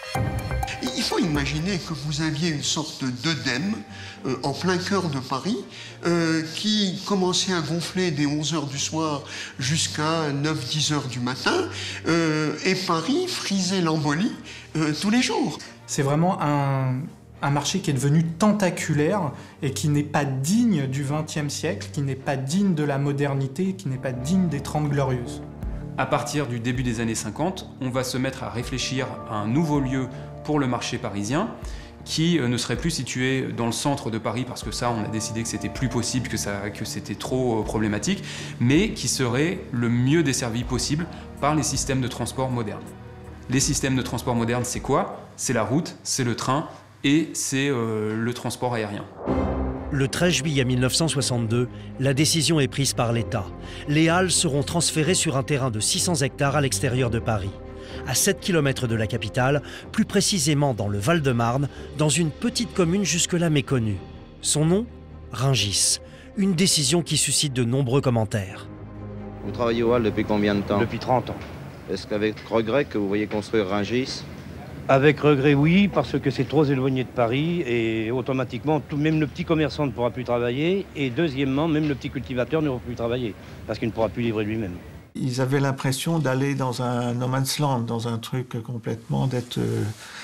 Il faut imaginer que vous aviez une sorte d'œdème euh, en plein cœur de Paris euh, qui commençait à gonfler dès onze heures du soir jusqu'à neuf dix heures du matin euh, et Paris frisait l'embolie euh, tous les jours. C'est vraiment un... un marché qui est devenu tentaculaire et qui n'est pas digne du vingtième siècle, qui n'est pas digne de la modernité, qui n'est pas digne des Trente Glorieuses. À partir du début des années cinquante, on va se mettre à réfléchir à un nouveau lieu pour le marché parisien qui ne serait plus situé dans le centre de Paris parce que ça, on a décidé que c'était plus possible, que, ça, que c'était trop problématique, mais qui serait le mieux desservi possible par les systèmes de transport modernes. Les systèmes de transport modernes, c'est quoi? C'est la route, c'est le train, et c'est euh, le transport aérien. Le treize juillet mille neuf cent soixante-deux, la décision est prise par l'État. Les halles seront transférées sur un terrain de six cents hectares à l'extérieur de Paris, à sept kilomètres de la capitale, plus précisément dans le Val-de-Marne, dans une petite commune jusque-là méconnue. Son nom? Rungis. Une décision qui suscite de nombreux commentaires. Vous travaillez aux halles depuis combien de temps? Depuis trente ans. Est-ce qu'avec regret que vous voyez construire Rungis? Avec regret, oui, parce que c'est trop éloigné de Paris et automatiquement, tout, même le petit commerçant ne pourra plus travailler et deuxièmement, même le petit cultivateur ne pourra plus travailler parce qu'il ne pourra plus livrer lui-même. Ils avaient l'impression d'aller dans un no man's land, dans un truc complètement d'être euh,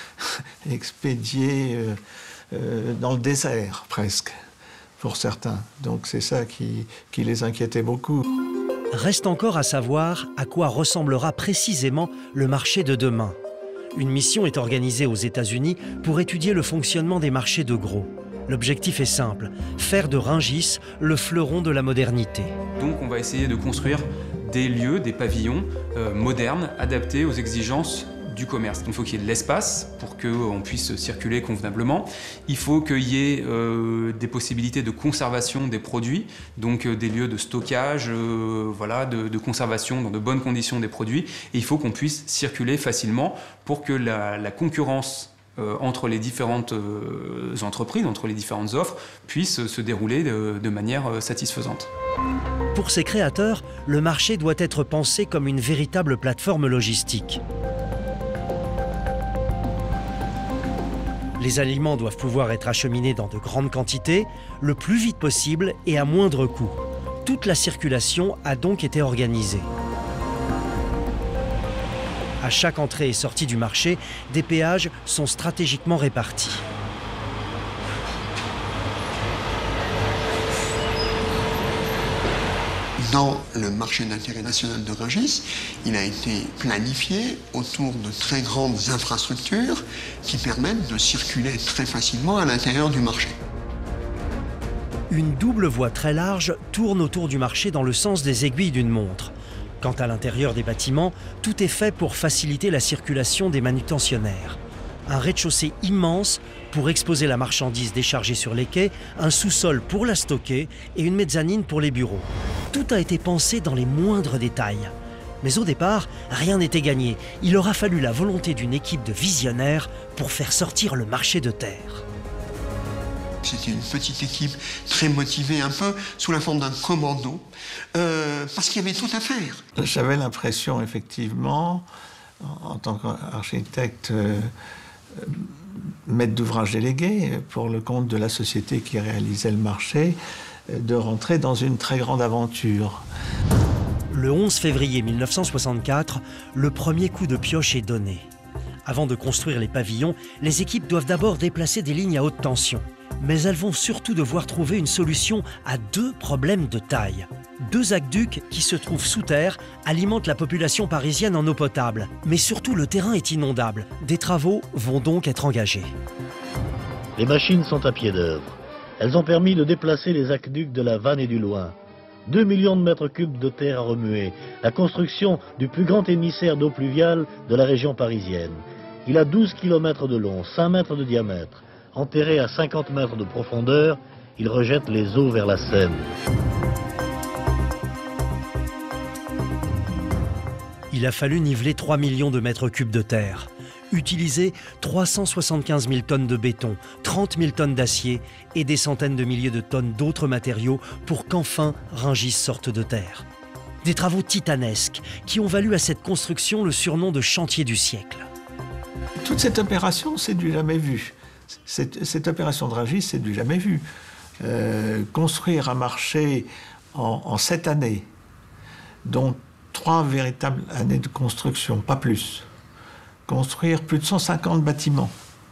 expédié euh, euh, dans le désert, presque, pour certains. Donc c'est ça qui, qui les inquiétait beaucoup. Reste encore à savoir à quoi ressemblera précisément le marché de demain. Une mission est organisée aux États-Unis pour étudier le fonctionnement des marchés de gros. L'objectif est simple, faire de Rungis le fleuron de la modernité. Donc on va essayer de construire des lieux, des pavillons euh, modernes, adaptés aux exigences du commerce. Donc il faut qu'il y ait de l'espace pour qu'on puisse circuler convenablement. Il faut qu'il y ait euh, des possibilités de conservation des produits, donc euh, des lieux de stockage, euh, voilà, de, de conservation dans de bonnes conditions des produits. Et il faut qu'on puisse circuler facilement pour que la, la concurrence euh, entre les différentes euh, entreprises, entre les différentes offres, puisse se dérouler de, de manière euh, satisfaisante. Pour ces créateurs, le marché doit être pensé comme une véritable plateforme logistique. Les aliments doivent pouvoir être acheminés dans de grandes quantités, le plus vite possible et à moindre coût. Toute la circulation a donc été organisée. À chaque entrée et sortie du marché, des péages sont stratégiquement répartis. Dans le marché d'intérêt national de Rungis, il a été planifié autour de très grandes infrastructures qui permettent de circuler très facilement à l'intérieur du marché. Une double voie très large tourne autour du marché dans le sens des aiguilles d'une montre. Quant à l'intérieur des bâtiments, tout est fait pour faciliter la circulation des manutentionnaires. Un rez-de-chaussée immense pour exposer la marchandise déchargée sur les quais, un sous-sol pour la stocker et une mezzanine pour les bureaux. Tout a été pensé dans les moindres détails. Mais au départ, rien n'était gagné. Il aura fallu la volonté d'une équipe de visionnaires pour faire sortir le marché de terre. C'était une petite équipe très motivée, un peu sous la forme d'un commando, euh, parce qu'il y avait tout à faire. J'avais l'impression, effectivement, en, en tant qu'architecte, euh, maître d'ouvrage délégué, pour le compte de la société qui réalisait le marché, de rentrer dans une très grande aventure. Le onze février mille neuf cent soixante-quatre, le premier coup de pioche est donné. Avant de construire les pavillons, les équipes doivent d'abord déplacer des lignes à haute tension. Mais elles vont surtout devoir trouver une solution à deux problèmes de taille. Deux aqueducs qui se trouvent sous terre alimentent la population parisienne en eau potable. Mais surtout, le terrain est inondable. Des travaux vont donc être engagés. Les machines sont à pied d'œuvre. Elles ont permis de déplacer les aqueducs de la Vanne et du Loing. Deux millions de mètres cubes de terre à remuer. La construction du plus grand émissaire d'eau pluviale de la région parisienne. Il a douze kilomètres de long, cinq mètres de diamètre. Enterré à cinquante mètres de profondeur, il rejette les eaux vers la Seine. Il a fallu niveler trois millions de mètres cubes de terre, utiliser trois cent soixante-quinze mille tonnes de béton, trente mille tonnes d'acier et des centaines de milliers de tonnes d'autres matériaux pour qu'enfin Rungis sorte de terre. Des travaux titanesques qui ont valu à cette construction le surnom de chantier du siècle. Toute cette opération, c'est du jamais vu. Cette, cette opération de Rungis, c'est du jamais vu. Euh, construire un marché en, en sept années, dont trois véritables années de construction, pas plus. Construire plus de cent cinquante bâtiments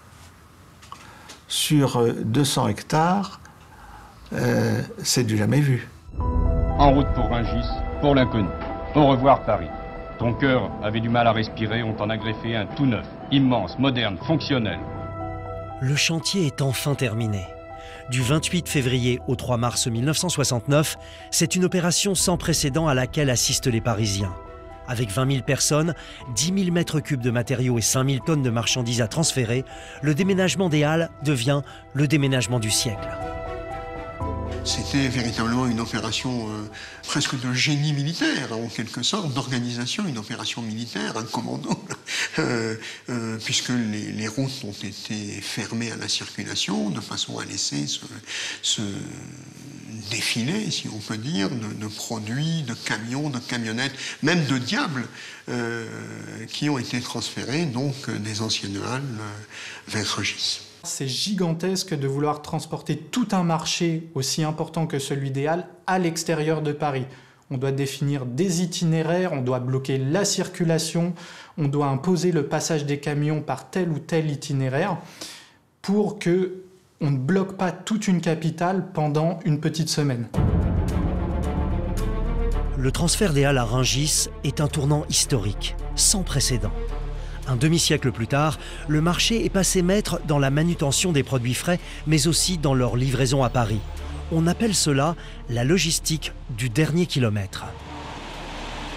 sur deux cents hectares, euh, c'est du jamais vu. En route pour Rungis, pour l'inconnu. Au revoir Paris. Ton cœur avait du mal à respirer, on t'en a greffé un tout neuf, immense, moderne, fonctionnel. Le chantier est enfin terminé. Du vingt-huit février au trois mars mille neuf cent soixante-neuf, c'est une opération sans précédent à laquelle assistent les Parisiens. Avec vingt mille personnes, dix mille mètres cubes de matériaux et cinq mille tonnes de marchandises à transférer, le déménagement des Halles devient le déménagement du siècle. C'était véritablement une opération euh, presque de génie militaire, en quelque sorte, d'organisation, une opération militaire, un commando, euh, euh, puisque les, les routes ont été fermées à la circulation de façon à laisser ce, ce défilé, si on peut dire, de, de produits, de camions, de camionnettes, même de diables, euh, qui ont été transférés donc des anciennes Halles euh, vers Rungis. C'est gigantesque de vouloir transporter tout un marché aussi important que celui des Halles à l'extérieur de Paris. On doit définir des itinéraires, on doit bloquer la circulation, on doit imposer le passage des camions par tel ou tel itinéraire pour que on ne bloque pas toute une capitale pendant une petite semaine. Le transfert des Halles à Rungis est un tournant historique, sans précédent. Un demi-siècle plus tard, le marché est passé maître dans la manutention des produits frais, mais aussi dans leur livraison à Paris. On appelle cela la logistique du dernier kilomètre.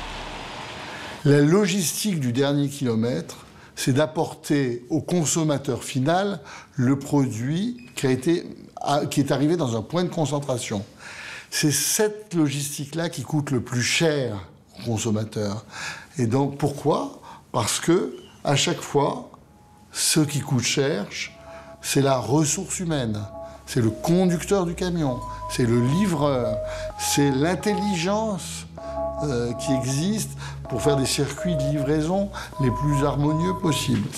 La logistique du dernier kilomètre, c'est d'apporter au consommateur final le produit qui, a été, qui est arrivé dans un point de concentration. C'est cette logistique-là qui coûte le plus cher au consommateur. Et donc, pourquoi ? Parce que, à chaque fois, ce qui coûte cher, c'est la ressource humaine. C'est le conducteur du camion, c'est le livreur, c'est l'intelligence euh, qui existe pour faire des circuits de livraison les plus harmonieux possibles.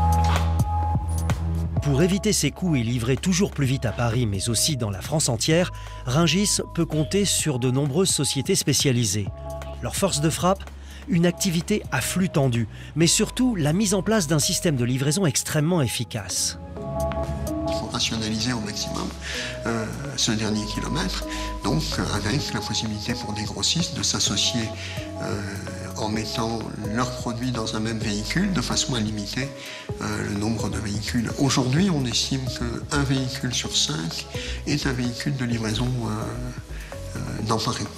Pour éviter ces coûts et livrer toujours plus vite à Paris, mais aussi dans la France entière, Rungis peut compter sur de nombreuses sociétés spécialisées. Leur force de frappe ? Une activité à flux tendu, mais surtout la mise en place d'un système de livraison extrêmement efficace. Il faut rationaliser au maximum euh, ce dernier kilomètre, donc euh, avec la possibilité pour des grossistes de s'associer euh, en mettant leurs produits dans un même véhicule de façon à limiter euh, le nombre de véhicules. Aujourd'hui, on estime qu'un véhicule sur cinq est un véhicule de livraison euh, euh, dans Paris.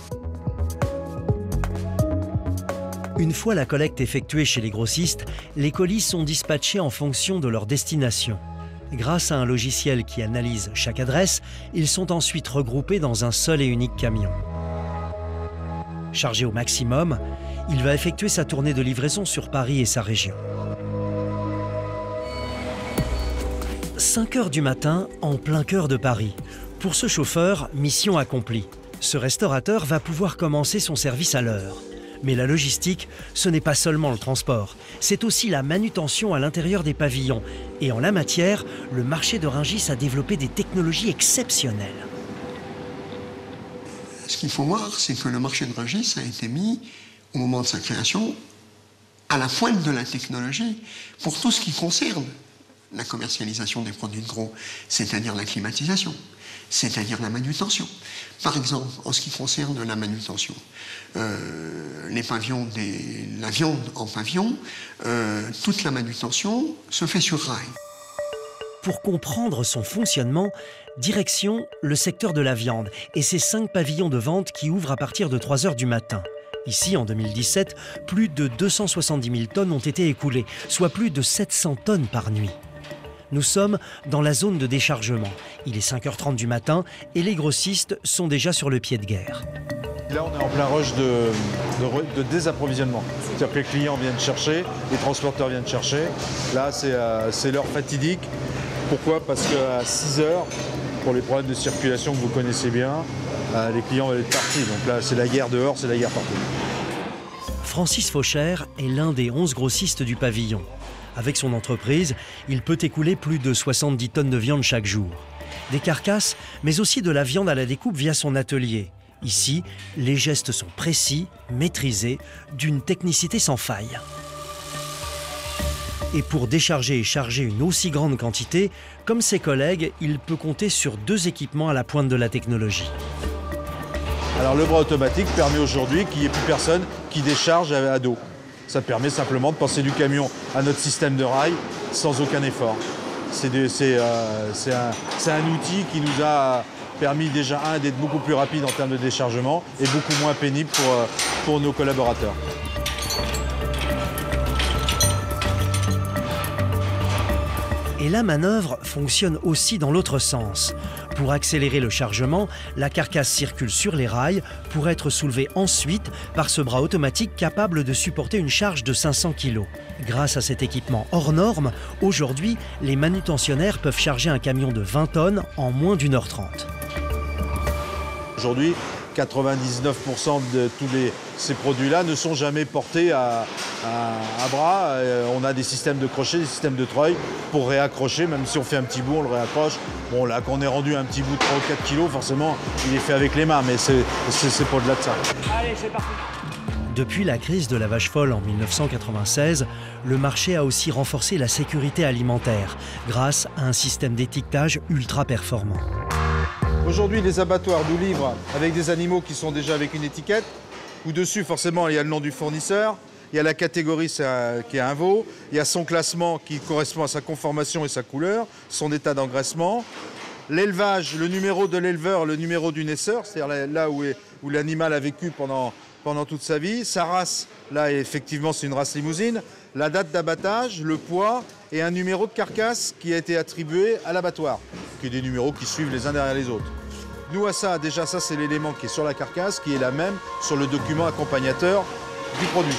Une fois la collecte effectuée chez les grossistes, les colis sont dispatchés en fonction de leur destination. Grâce à un logiciel qui analyse chaque adresse, ils sont ensuite regroupés dans un seul et unique camion. Chargé au maximum, il va effectuer sa tournée de livraison sur Paris et sa région. cinq heures du matin, en plein cœur de Paris. Pour ce chauffeur, mission accomplie. Ce restaurateur va pouvoir commencer son service à l'heure. Mais la logistique, ce n'est pas seulement le transport, c'est aussi la manutention à l'intérieur des pavillons. Et en la matière, le marché de Rungis a développé des technologies exceptionnelles. Ce qu'il faut voir, c'est que le marché de Rungis a été mis, au moment de sa création, à la pointe de la technologie pour tout ce qui concerne la commercialisation des produits de gros, c'est-à-dire la climatisation, c'est-à-dire la manutention. Par exemple, en ce qui concerne la manutention, euh, les pavillons des, la viande en pavillon, euh, toute la manutention se fait sur rail. Pour comprendre son fonctionnement, direction le secteur de la viande et ses cinq pavillons de vente qui ouvrent à partir de trois heures du matin. Ici, en deux mille dix-sept, plus de deux cent soixante-dix mille tonnes ont été écoulées, soit plus de sept cents tonnes par nuit. Nous sommes dans la zone de déchargement. Il est cinq heures trente du matin et les grossistes sont déjà sur le pied de guerre. Là, on est en plein rush de, de, de désapprovisionnement. C'est-à-dire que les clients viennent chercher, les transporteurs viennent chercher. Là, c'est euh, l'heure fatidique. Pourquoi? Parce qu'à six heures, pour les problèmes de circulation que vous connaissez bien, euh, les clients veulent être partis. Donc là, c'est la guerre dehors, c'est la guerre partout. Francis Faucher est l'un des onze grossistes du pavillon. Avec son entreprise, il peut écouler plus de soixante-dix tonnes de viande chaque jour. Des carcasses, mais aussi de la viande à la découpe via son atelier. Ici, les gestes sont précis, maîtrisés, d'une technicité sans faille. Et pour décharger et charger une aussi grande quantité, comme ses collègues, il peut compter sur deux équipements à la pointe de la technologie. Alors le bras automatique permet aujourd'hui qu'il n'y ait plus personne qui décharge à dos. Ça permet simplement de passer du camion à notre système de rail sans aucun effort. C'est euh, un, un outil qui nous a permis déjà, un, d'être beaucoup plus rapide en termes de déchargement et beaucoup moins pénible pour, euh, pour nos collaborateurs. Et la manœuvre fonctionne aussi dans l'autre sens. Pour accélérer le chargement, la carcasse circule sur les rails pour être soulevée ensuite par ce bras automatique capable de supporter une charge de cinq cents kilos. Grâce à cet équipement hors norme, aujourd'hui, les manutentionnaires peuvent charger un camion de vingt tonnes en moins d'une heure trente. Aujourd'hui, quatre-vingt-dix-neuf pour cent de tous les, ces produits-là ne sont jamais portés à, à, à bras. Euh, on a des systèmes de crochet, des systèmes de treuil pour réaccrocher. Même si on fait un petit bout, on le réaccroche. Bon, là, quand on est rendu un petit bout de trois ou quatre kilos, forcément, il est fait avec les mains, mais c'est pas au-delà de ça. Allez, c'est parti. Depuis la crise de la vache folle en mille neuf cent quatre-vingt-seize, le marché a aussi renforcé la sécurité alimentaire grâce à un système d'étiquetage ultra performant. Aujourd'hui, les abattoirs nous livrent avec des animaux qui sont déjà avec une étiquette, où dessus, forcément, il y a le nom du fournisseur, il y a la catégorie un, qui est un veau, il y a son classement qui correspond à sa conformation et sa couleur, son état d'engraissement, l'élevage, le numéro de l'éleveur, le numéro du naisseur, c'est-à-dire là où, où l'animal a vécu pendant, pendant toute sa vie, sa race, là effectivement c'est une race limousine, la date d'abattage, le poids et un numéro de carcasse qui a été attribué à l'abattoir, qui est des numéros qui suivent les uns derrière les autres. Nous à ça, déjà ça c'est l'élément qui est sur la carcasse, qui est la même sur le document accompagnateur du produit.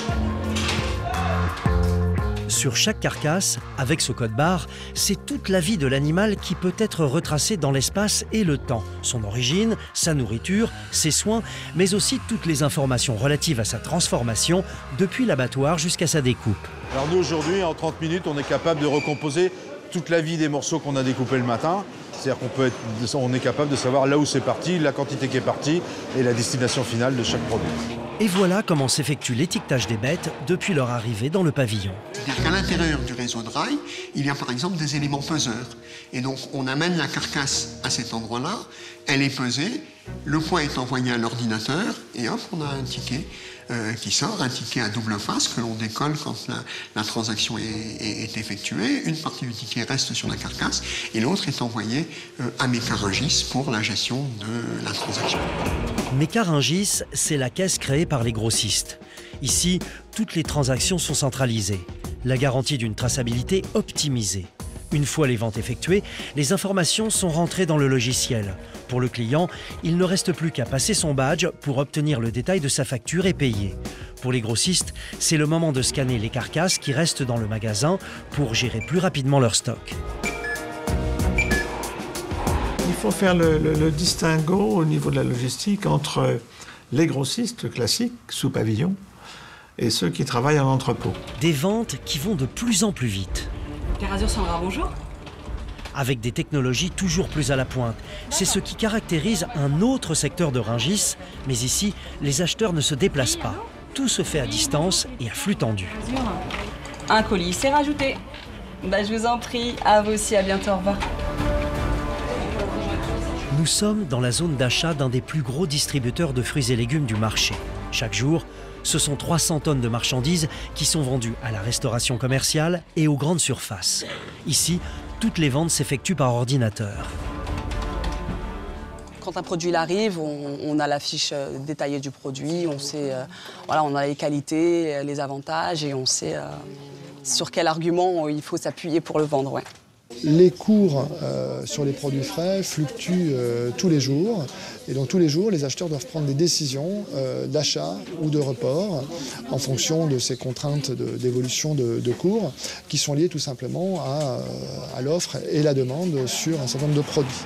Sur chaque carcasse, avec ce code barre, c'est toute la vie de l'animal qui peut être retracée dans l'espace et le temps. Son origine, sa nourriture, ses soins, mais aussi toutes les informations relatives à sa transformation depuis l'abattoir jusqu'à sa découpe. Alors nous aujourd'hui, en trente minutes, on est capable de recomposer toute la vie des morceaux qu'on a découpés le matin. C'est-à-dire qu'on peut être, on est capable de savoir là où c'est parti, la quantité qui est partie et la destination finale de chaque produit. Et voilà comment s'effectue l'étiquetage des bêtes depuis leur arrivée dans le pavillon. C'est-à-dire qu'à l'intérieur du réseau de rail, il y a par exemple des éléments peseurs. Et donc on amène la carcasse à cet endroit-là, elle est pesée, le poids est envoyé à l'ordinateur et hop, on a un ticket euh, qui sort, un ticket à double face que l'on décolle quand la, la transaction est, est, est effectuée. Une partie du ticket reste sur la carcasse et l'autre est envoyé euh, à Mécaringis pour la gestion de la transaction. Mécaringis, c'est la caisse créée par les grossistes. Ici, toutes les transactions sont centralisées. La garantie d'une traçabilité optimisée. Une fois les ventes effectuées, les informations sont rentrées dans le logiciel. Pour le client, il ne reste plus qu'à passer son badge pour obtenir le détail de sa facture et payer. Pour les grossistes, c'est le moment de scanner les carcasses qui restent dans le magasin pour gérer plus rapidement leur stock. Il faut faire le, le, le distinguo au niveau de la logistique entre les grossistes classiques sous pavillon et ceux qui travaillent en entrepôt. Des ventes qui vont de plus en plus vite. Carazur Sandra, bonjour. Avec des technologies toujours plus à la pointe. C'est ce qui caractérise un autre secteur de Rungis, mais ici, les acheteurs ne se déplacent pas. Tout se fait à distance et à flux tendu. Un colis, c'est rajouté. Bah, je vous en prie, à vous aussi, à bientôt, au revoir. Nous sommes dans la zone d'achat d'un des plus gros distributeurs de fruits et légumes du marché. Chaque jour, ce sont trois cents tonnes de marchandises qui sont vendues à la restauration commerciale et aux grandes surfaces. Ici, toutes les ventes s'effectuent par ordinateur. Quand un produit arrive, on, on a la fiche détaillée du produit, on sait, euh, voilà, on a les qualités, les avantages et on sait euh, sur quel argument il faut s'appuyer pour le vendre. Ouais. Les cours euh, sur les produits frais fluctuent euh, tous les jours. Et donc tous les jours, les acheteurs doivent prendre des décisions euh, d'achat ou de report en fonction de ces contraintes d'évolution de, de, de cours qui sont liées tout simplement à, à l'offre et la demande sur un certain nombre de produits.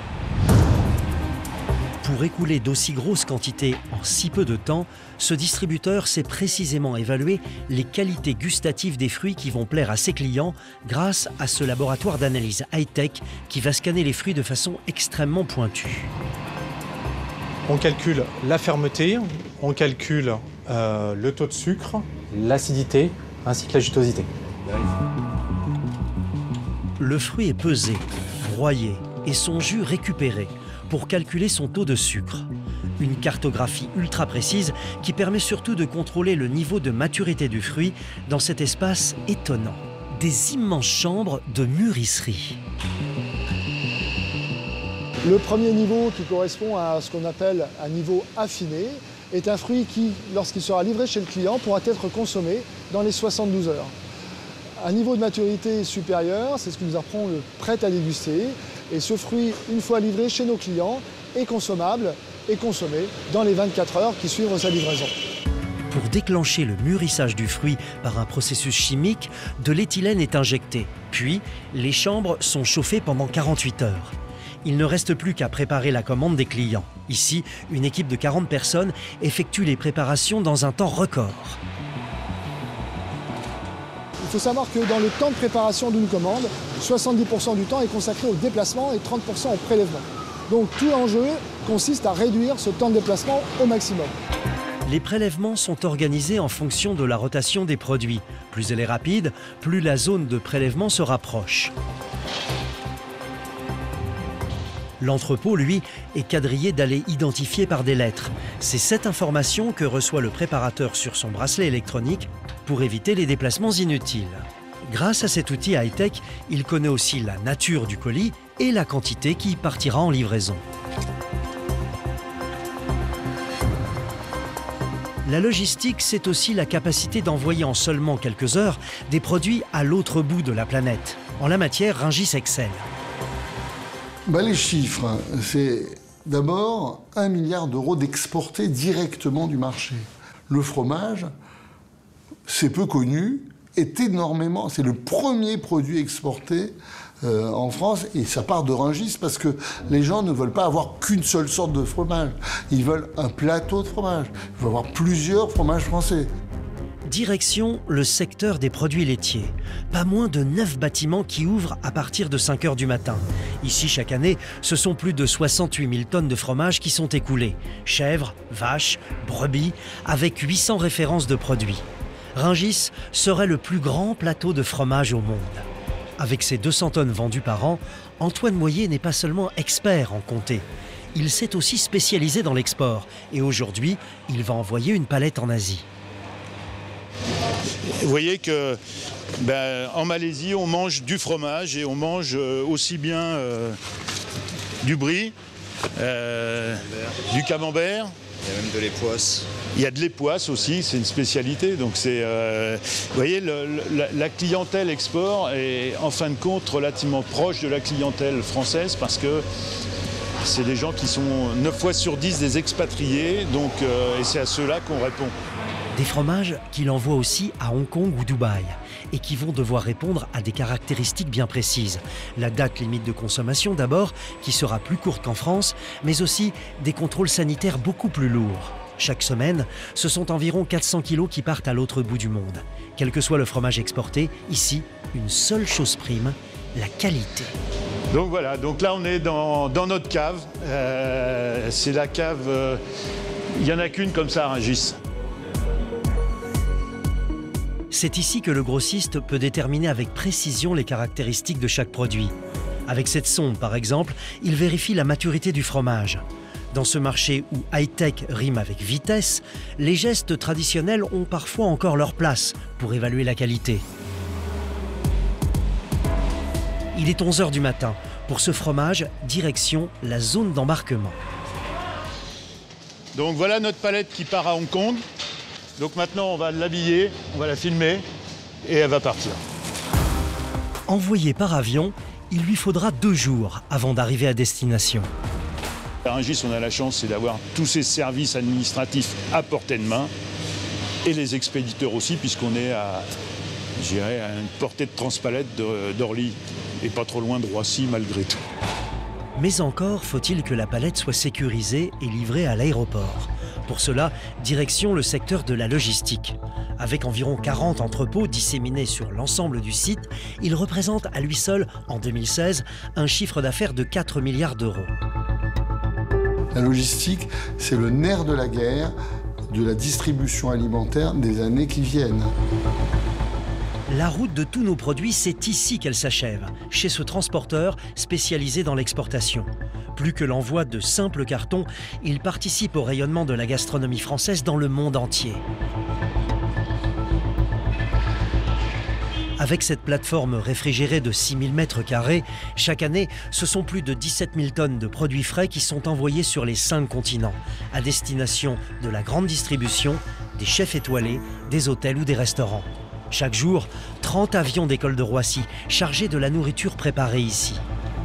Pour écouler d'aussi grosses quantités en si peu de temps, ce distributeur sait précisément évaluer les qualités gustatives des fruits qui vont plaire à ses clients grâce à ce laboratoire d'analyse high-tech qui va scanner les fruits de façon extrêmement pointue. On calcule la fermeté, on calcule euh, le taux de sucre, l'acidité ainsi que la jutosité. Le fruit est pesé, broyé et son jus récupéré pour calculer son taux de sucre. Une cartographie ultra précise qui permet surtout de contrôler le niveau de maturité du fruit dans cet espace étonnant. Des immenses chambres de mûrisserie. Le premier niveau, qui correspond à ce qu'on appelle un niveau affiné, est un fruit qui, lorsqu'il sera livré chez le client, pourra être consommé dans les soixante-douze heures. Un niveau de maturité supérieur, c'est ce qui nous apprend le prêt à déguster. Et ce fruit, une fois livré chez nos clients, est consommable et consommé dans les vingt-quatre heures qui suivent sa livraison. Pour déclencher le mûrissage du fruit par un processus chimique, de l'éthylène est injecté. Puis, les chambres sont chauffées pendant quarante-huit heures. Il ne reste plus qu'à préparer la commande des clients. Ici, une équipe de quarante personnes effectue les préparations dans un temps record. Il faut savoir que dans le temps de préparation d'une commande, soixante-dix pour cent du temps est consacré au déplacement et trente pour cent au prélèvement. Donc tout l'enjeu consiste à réduire ce temps de déplacement au maximum. Les prélèvements sont organisés en fonction de la rotation des produits. Plus elle est rapide, plus la zone de prélèvement se rapproche. L'entrepôt, lui, est quadrillé d'allées identifiées par des lettres. C'est cette information que reçoit le préparateur sur son bracelet électronique pour éviter les déplacements inutiles. Grâce à cet outil high-tech, il connaît aussi la nature du colis et la quantité qui partira en livraison. La logistique, c'est aussi la capacité d'envoyer en seulement quelques heures des produits à l'autre bout de la planète. En la matière, Rungis excelle. Bah, les chiffres, c'est d'abord un milliard d'euros d'exportés directement du marché. Le fromage, c'est peu connu, est énormément, c'est le premier produit exporté euh, en France, et ça part de Rungis parce que les gens ne veulent pas avoir qu'une seule sorte de fromage. Ils veulent un plateau de fromage. Ils veulent avoir plusieurs fromages français. Direction le secteur des produits laitiers. Pas moins de neuf bâtiments qui ouvrent à partir de cinq heures du matin. Ici, chaque année, ce sont plus de soixante-huit mille tonnes de fromage qui sont écoulées. Chèvres, vaches, brebis, avec huit cents références de produits. Rungis serait le plus grand plateau de fromage au monde. Avec ses deux cents tonnes vendues par an, Antoine Moyer n'est pas seulement expert en comté. Il s'est aussi spécialisé dans l'export. Et aujourd'hui, il va envoyer une palette en Asie. Vous voyez que ben, en Malaisie, on mange du fromage et on mange euh, aussi bien euh, du brie, euh, du camembert. Il y a même de l'époisse. Il y a de l'époisse aussi, c'est une spécialité. Donc c'est, euh, vous voyez, le, la, la clientèle export est en fin de compte relativement proche de la clientèle française parce que c'est des gens qui sont neuf fois sur dix des expatriés, donc, euh, et c'est à ceux-là qu'on répond. Des fromages qu'il envoie aussi à Hong Kong ou Dubaï et qui vont devoir répondre à des caractéristiques bien précises. La date limite de consommation d'abord, qui sera plus courte qu'en France, mais aussi des contrôles sanitaires beaucoup plus lourds. Chaque semaine, ce sont environ quatre cents kilos qui partent à l'autre bout du monde. Quel que soit le fromage exporté, ici, une seule chose prime, la qualité. Donc voilà, donc là on est dans, dans notre cave. Euh, c'est la cave, euh, il n'y en a qu'une comme ça à Rungis. C'est ici que le grossiste peut déterminer avec précision les caractéristiques de chaque produit. Avec cette sonde, par exemple, il vérifie la maturité du fromage. Dans ce marché où high-tech rime avec vitesse, les gestes traditionnels ont parfois encore leur place pour évaluer la qualité. Il est onze heures du matin. Pour ce fromage, direction la zone d'embarquement. Donc voilà notre palette qui part à Hong Kong. Donc maintenant, on va l'habiller, on va la filmer et elle va partir. Envoyé par avion, il lui faudra deux jours avant d'arriver à destination. À Rungis, on a la chance, c'est d'avoir tous ces services administratifs à portée de main et les expéditeurs aussi, puisqu'on est à, je dirais, à une portée de transpalette d'Orly et pas trop loin de Roissy malgré tout. Mais encore faut-il que la palette soit sécurisée et livrée à l'aéroport. Pour cela, direction le secteur de la logistique. Avec environ quarante entrepôts disséminés sur l'ensemble du site, il représente à lui seul, en deux mille seize, un chiffre d'affaires de quatre milliards d'euros. La logistique, c'est le nerf de la guerre de la distribution alimentaire des années qui viennent. La route de tous nos produits, c'est ici qu'elle s'achève, chez ce transporteur spécialisé dans l'exportation. Plus que l'envoi de simples cartons, il participe au rayonnement de la gastronomie française dans le monde entier. Avec cette plateforme réfrigérée de six mille mètres carrés, chaque année, ce sont plus de dix-sept mille tonnes de produits frais qui sont envoyés sur les cinq continents, à destination de la grande distribution, des chefs étoilés, des hôtels ou des restaurants. Chaque jour, trente avions d'école de Roissy chargés de la nourriture préparée ici.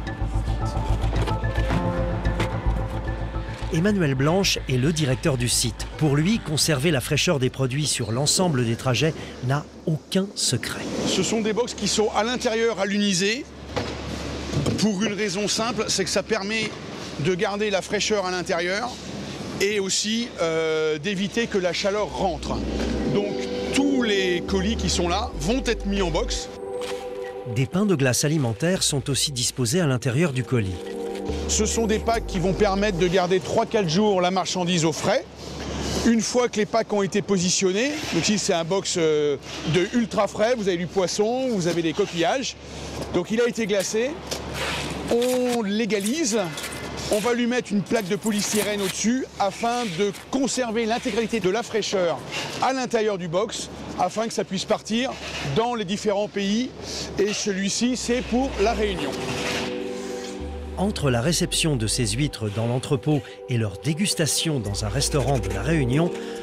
Emmanuel Blanche est le directeur du site. Pour lui, conserver la fraîcheur des produits sur l'ensemble des trajets n'a aucun secret. Ce sont des box qui sont à l'intérieur alunisées pour une raison simple, c'est que ça permet de garder la fraîcheur à l'intérieur et aussi euh, d'éviter que la chaleur rentre. Donc tous les colis qui sont là vont être mis en box. Des pains de glace alimentaires sont aussi disposés à l'intérieur du colis. Ce sont des packs qui vont permettre de garder trois à quatre jours la marchandise au frais. Une fois que les packs ont été positionnés, donc ici c'est un box de ultra frais, vous avez du poisson, vous avez des coquillages. Donc il a été glacé, on l'égalise, on va lui mettre une plaque de polystyrène au-dessus afin de conserver l'intégralité de la fraîcheur à l'intérieur du box, afin que ça puisse partir dans les différents pays. Et celui-ci, c'est pour La Réunion. Entre la réception de ces huîtres dans l'entrepôt et leur dégustation dans un restaurant de La Réunion,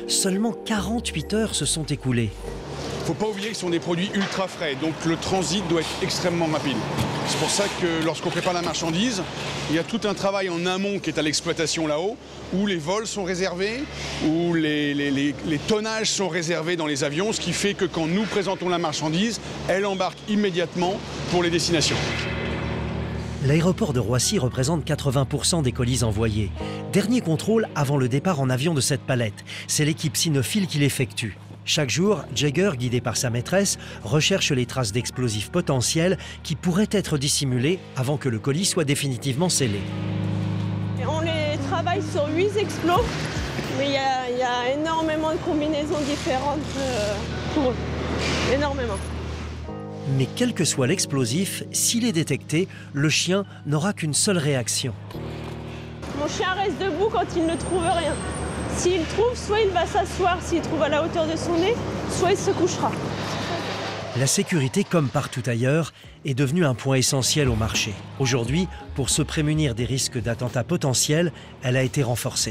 seulement quarante-huit heures se sont écoulées. Il ne faut pas oublier que ce sont des produits ultra frais, donc le transit doit être extrêmement rapide. C'est pour ça que lorsqu'on prépare la marchandise, il y a tout un travail en amont qui est à l'exploitation là-haut, où les vols sont réservés, où les, les, les, les tonnages sont réservés dans les avions, ce qui fait que quand nous présentons la marchandise, elle embarque immédiatement pour les destinations. L'aéroport de Roissy représente quatre-vingts pour cent des colis envoyés. Dernier contrôle avant le départ en avion de cette palette. C'est l'équipe cynophile qui l'effectue. Chaque jour, Jagger, guidé par sa maîtresse, recherche les traces d'explosifs potentiels qui pourraient être dissimulés avant que le colis soit définitivement scellé. On les travaille sur huit explos, mais il y, y a énormément de combinaisons différentes euh, pour eux. Énormément. Mais quel que soit l'explosif, s'il est détecté, le chien n'aura qu'une seule réaction. Mon chien reste debout quand il ne trouve rien. S'il trouve, soit il va s'asseoir s'il trouve à la hauteur de son nez, soit il se couchera. La sécurité, comme partout ailleurs, est devenue un point essentiel au marché. Aujourd'hui, pour se prémunir des risques d'attentats potentiels, elle a été renforcée.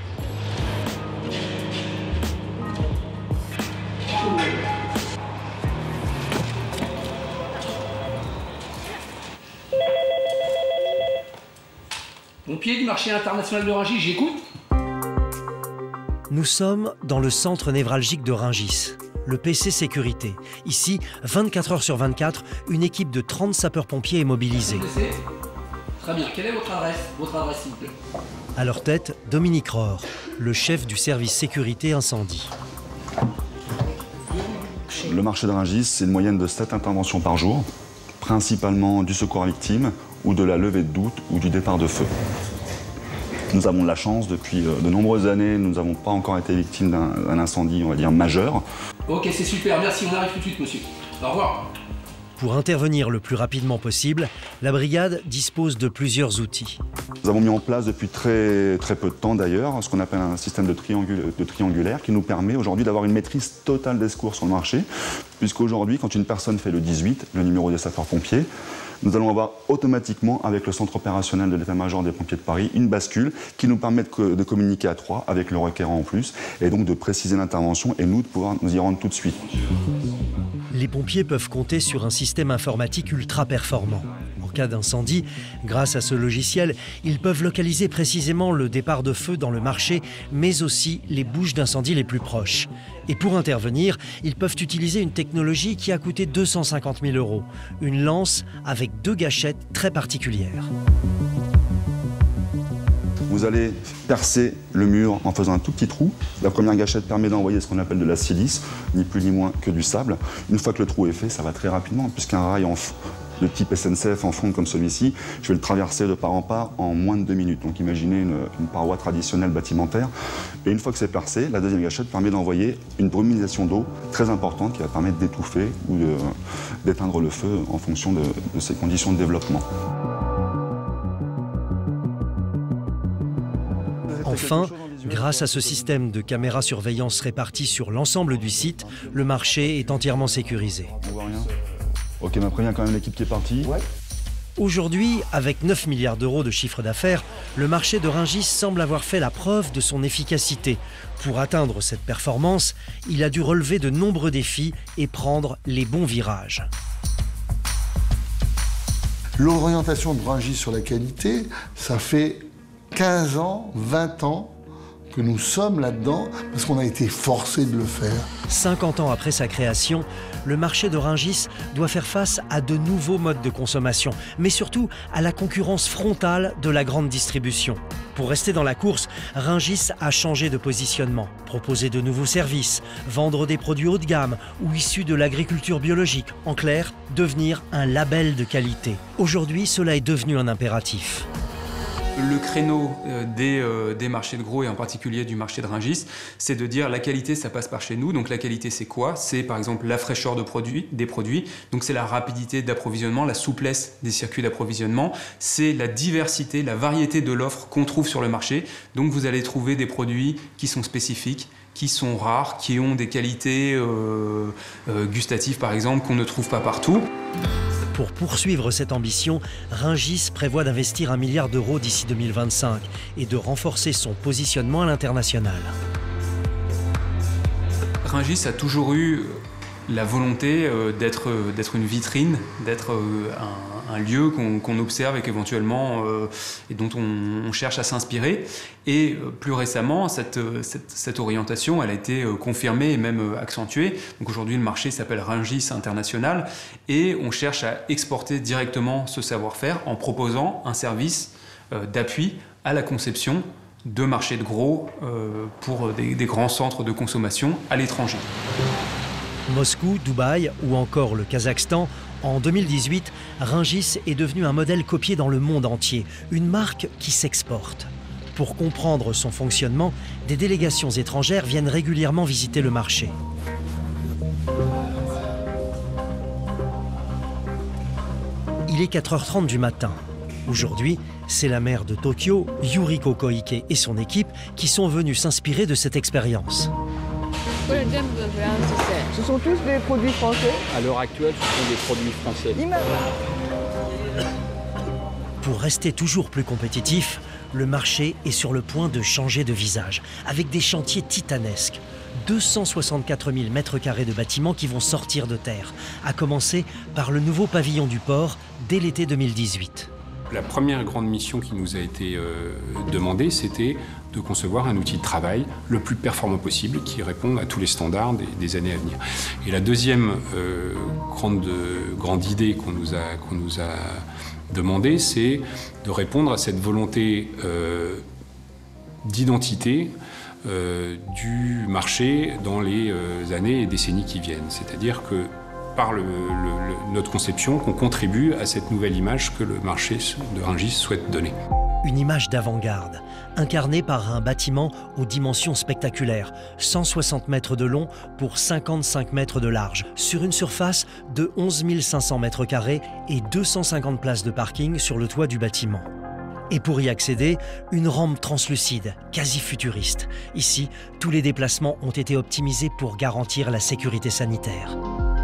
Pompier du marché international de Rungis, j'écoute. Nous sommes dans le centre névralgique de Rungis, le P C Sécurité. Ici, vingt-quatre heures sur vingt-quatre, une équipe de trente sapeurs-pompiers est mobilisée. Très bien. Quelle est votre adresse, votre adresse s'il vous plaît? À leur tête, Dominique Rohr, le chef du service sécurité incendie. Le marché de Rungis, c'est une moyenne de sept interventions par jour, principalement du secours à victimes ou de la levée de doute ou du départ de feu. Nous avons de la chance, depuis de nombreuses années, nous n'avons pas encore été victimes d'un incendie, on va dire, majeur. Ok, c'est super, merci, on arrive tout de suite, monsieur. Au revoir. Pour intervenir le plus rapidement possible, la brigade dispose de plusieurs outils. Nous avons mis en place depuis très, très peu de temps d'ailleurs, ce qu'on appelle un système de, triangul de triangulaire qui nous permet aujourd'hui d'avoir une maîtrise totale des secours sur le marché, puisqu'aujourd'hui, quand une personne fait le dix-huit, le numéro des sapeurs-pompiers, nous allons avoir automatiquement, avec le centre opérationnel de l'état-major des pompiers de Paris, une bascule qui nous permet de, de communiquer à trois avec le requérant en plus, et donc de préciser l'intervention et nous de pouvoir nous y rendre tout de suite. Les pompiers peuvent compter sur un système informatique ultra performant. En cas d'incendie, grâce à ce logiciel, ils peuvent localiser précisément le départ de feu dans le marché, mais aussi les bouches d'incendie les plus proches. Et pour intervenir, ils peuvent utiliser une technologie qui a coûté deux cent cinquante mille euros. Une lance avec deux gâchettes très particulières. Vous allez percer le mur en faisant un tout petit trou. La première gâchette permet d'envoyer ce qu'on appelle de la silice, ni plus ni moins que du sable. Une fois que le trou est fait, ça va très rapidement, puisqu'un rail en de type S N C F en fonte comme celui-ci, je vais le traverser de part en part en moins de deux minutes. Donc imaginez une, une paroi traditionnelle bâtimentaire. Et une fois que c'est percé, la deuxième gâchette permet d'envoyer une brumisation d'eau très importante qui va permettre d'étouffer ou d'éteindre le feu en fonction de, de ses conditions de développement. Enfin, grâce à ce système de caméras surveillance réparties sur l'ensemble du site, le marché est entièrement sécurisé. Ok, mais après il y a quand même l'équipe qui est partie. Ouais. Aujourd'hui, avec neuf milliards d'euros de chiffre d'affaires, le marché de Rungis semble avoir fait la preuve de son efficacité. Pour atteindre cette performance, il a dû relever de nombreux défis et prendre les bons virages. L'orientation de Rungis sur la qualité, ça fait quinze ans, vingt ans que nous sommes là-dedans parce qu'on a été forcés de le faire. cinquante ans après sa création, le marché de Rungis doit faire face à de nouveaux modes de consommation, mais surtout à la concurrence frontale de la grande distribution. Pour rester dans la course, Rungis a changé de positionnement, proposer de nouveaux services, vendre des produits haut de gamme ou issus de l'agriculture biologique. En clair, devenir un label de qualité. Aujourd'hui, cela est devenu un impératif. Le créneau des, euh, des marchés de gros et en particulier du marché de Rungis, c'est de dire la qualité, ça passe par chez nous. Donc la qualité, c'est quoi? C'est par exemple la fraîcheur de produits, des produits. Donc c'est la rapidité d'approvisionnement, la souplesse des circuits d'approvisionnement. C'est la diversité, la variété de l'offre qu'on trouve sur le marché. Donc vous allez trouver des produits qui sont spécifiques, qui sont rares, qui ont des qualités euh, euh, gustatives par exemple qu'on ne trouve pas partout. Pour poursuivre cette ambition, Rungis prévoit d'investir un milliard d'euros d'ici deux mille vingt-cinq et de renforcer son positionnement à l'international. Rungis a toujours eu la volonté euh, d'être euh, d'être une vitrine, d'être euh, un, un lieu qu'on qu'on observe et qu'éventuellement euh, et dont on, on cherche à s'inspirer. Et euh, plus récemment, cette, cette, cette orientation, elle a été euh, confirmée et même euh, accentuée. Donc aujourd'hui, le marché s'appelle Rungis International et on cherche à exporter directement ce savoir-faire en proposant un service euh, d'appui à la conception de marchés de gros euh, pour des, des grands centres de consommation à l'étranger. Moscou, Dubaï ou encore le Kazakhstan, en deux mille dix-huit, Rungis est devenu un modèle copié dans le monde entier, une marque qui s'exporte. Pour comprendre son fonctionnement, des délégations étrangères viennent régulièrement visiter le marché. Il est quatre heures trente du matin. Aujourd'hui, c'est la maire de Tokyo, Yuriko Koike, et son équipe qui sont venus s'inspirer de cette expérience. Ce sont tous des produits français? À l'heure actuelle, ce sont des produits français. Pour rester toujours plus compétitif, le marché est sur le point de changer de visage, avec des chantiers titanesques. deux cent soixante-quatre mille mètres carrés de bâtiments qui vont sortir de terre, à commencer par le nouveau pavillon du port dès l'été deux mille dix-huit. La première grande mission qui nous a été euh, demandée, c'était de concevoir un outil de travail le plus performant possible qui réponde à tous les standards des, des années à venir. Et la deuxième euh, grande, grande idée qu'on nous a, qu'on nous a demandé, c'est de répondre à cette volonté euh, d'identité euh, du marché dans les euh, années et décennies qui viennent. C'est-à-dire que par le, le, le, notre conception, qu'on contribue à cette nouvelle image que le marché de Rungis souhaite donner. Une image d'avant-garde, incarnée par un bâtiment aux dimensions spectaculaires, cent soixante mètres de long pour cinquante-cinq mètres de large, sur une surface de onze mille cinq cents mètres carrés et deux cent cinquante places de parking sur le toit du bâtiment. Et pour y accéder, une rampe translucide, quasi futuriste. Ici, tous les déplacements ont été optimisés pour garantir la sécurité sanitaire.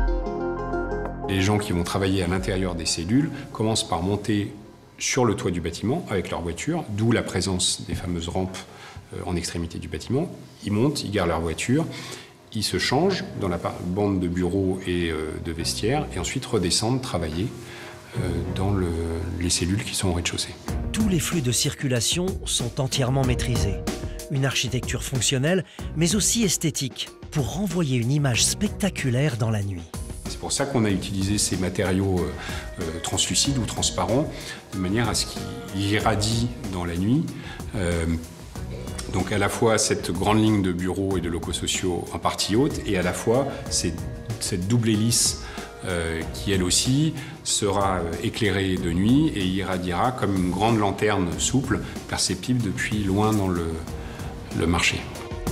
Les gens qui vont travailler à l'intérieur des cellules commencent par monter sur le toit du bâtiment avec leur voiture, d'où la présence des fameuses rampes en extrémité du bâtiment. Ils montent, ils garent leur voiture, ils se changent dans la bande de bureaux et de vestiaires et ensuite redescendent travailler dans le, les cellules qui sont au rez-de-chaussée. Tous les flux de circulation sont entièrement maîtrisés. Une architecture fonctionnelle, mais aussi esthétique, pour renvoyer une image spectaculaire dans la nuit. C'est pour ça qu'on a utilisé ces matériaux euh, translucides ou transparents, de manière à ce qu'ils irradient dans la nuit. Euh, donc à la fois cette grande ligne de bureaux et de locaux sociaux en partie haute, et à la fois cette, cette double hélice euh, qui, elle aussi, sera éclairée de nuit et irradiera comme une grande lanterne souple, perceptible depuis loin dans le, le marché.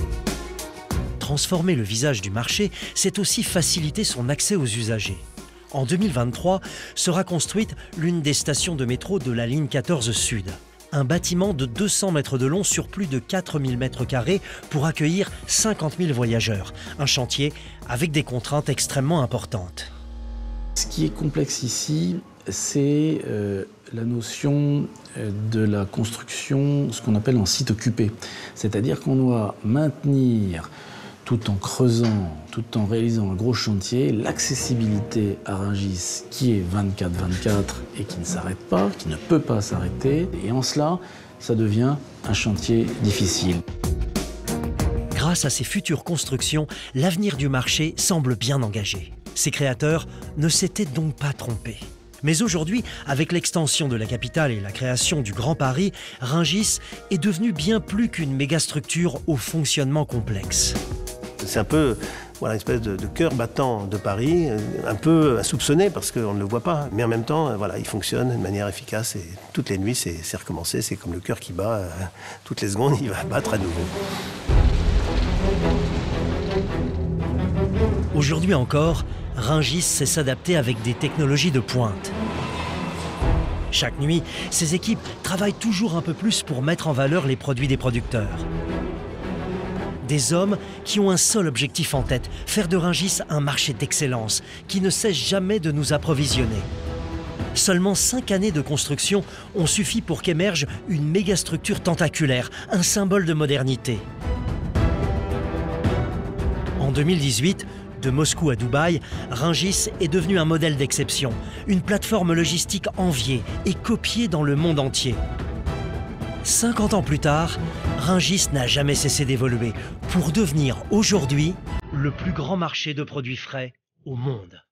Transformer le visage du marché, c'est aussi faciliter son accès aux usagers. En deux mille vingt-trois, sera construite l'une des stations de métro de la ligne quatorze Sud. Un bâtiment de deux cents mètres de long sur plus de quatre mille mètres carrés pour accueillir cinquante mille voyageurs. Un chantier avec des contraintes extrêmement importantes. Ce qui est complexe ici, c'est euh, la notion de la construction, ce qu'on appelle en site occupé. C'est-à-dire qu'on doit maintenir, tout en creusant, tout en réalisant un gros chantier, l'accessibilité à Rungis qui est vingt-quatre vingt-quatre et qui ne s'arrête pas, qui ne peut pas s'arrêter. Et en cela, ça devient un chantier difficile. Grâce à ces futures constructions, l'avenir du marché semble bien engagé. Ses créateurs ne s'étaient donc pas trompés. Mais aujourd'hui, avec l'extension de la capitale et la création du Grand Paris, Rungis est devenu bien plus qu'une mégastructure au fonctionnement complexe. C'est un peu voilà, une espèce de, de cœur battant de Paris, un peu insoupçonné parce qu'on ne le voit pas. Mais en même temps, voilà, il fonctionne de manière efficace et toutes les nuits, c'est recommencé. C'est comme le cœur qui bat. Euh, toutes les secondes, il va battre à nouveau. Aujourd'hui encore, Rungis sait s'adapter avec des technologies de pointe. Chaque nuit, ses équipes travaillent toujours un peu plus pour mettre en valeur les produits des producteurs. Des hommes qui ont un seul objectif en tête, faire de Rungis un marché d'excellence qui ne cesse jamais de nous approvisionner. Seulement cinq années de construction ont suffi pour qu'émerge une mégastructure tentaculaire, un symbole de modernité. En deux mille dix-huit, de Moscou à Dubaï, Rungis est devenu un modèle d'exception, une plateforme logistique enviée et copiée dans le monde entier. cinquante ans plus tard, Rungis n'a jamais cessé d'évoluer pour devenir aujourd'hui le plus grand marché de produits frais au monde.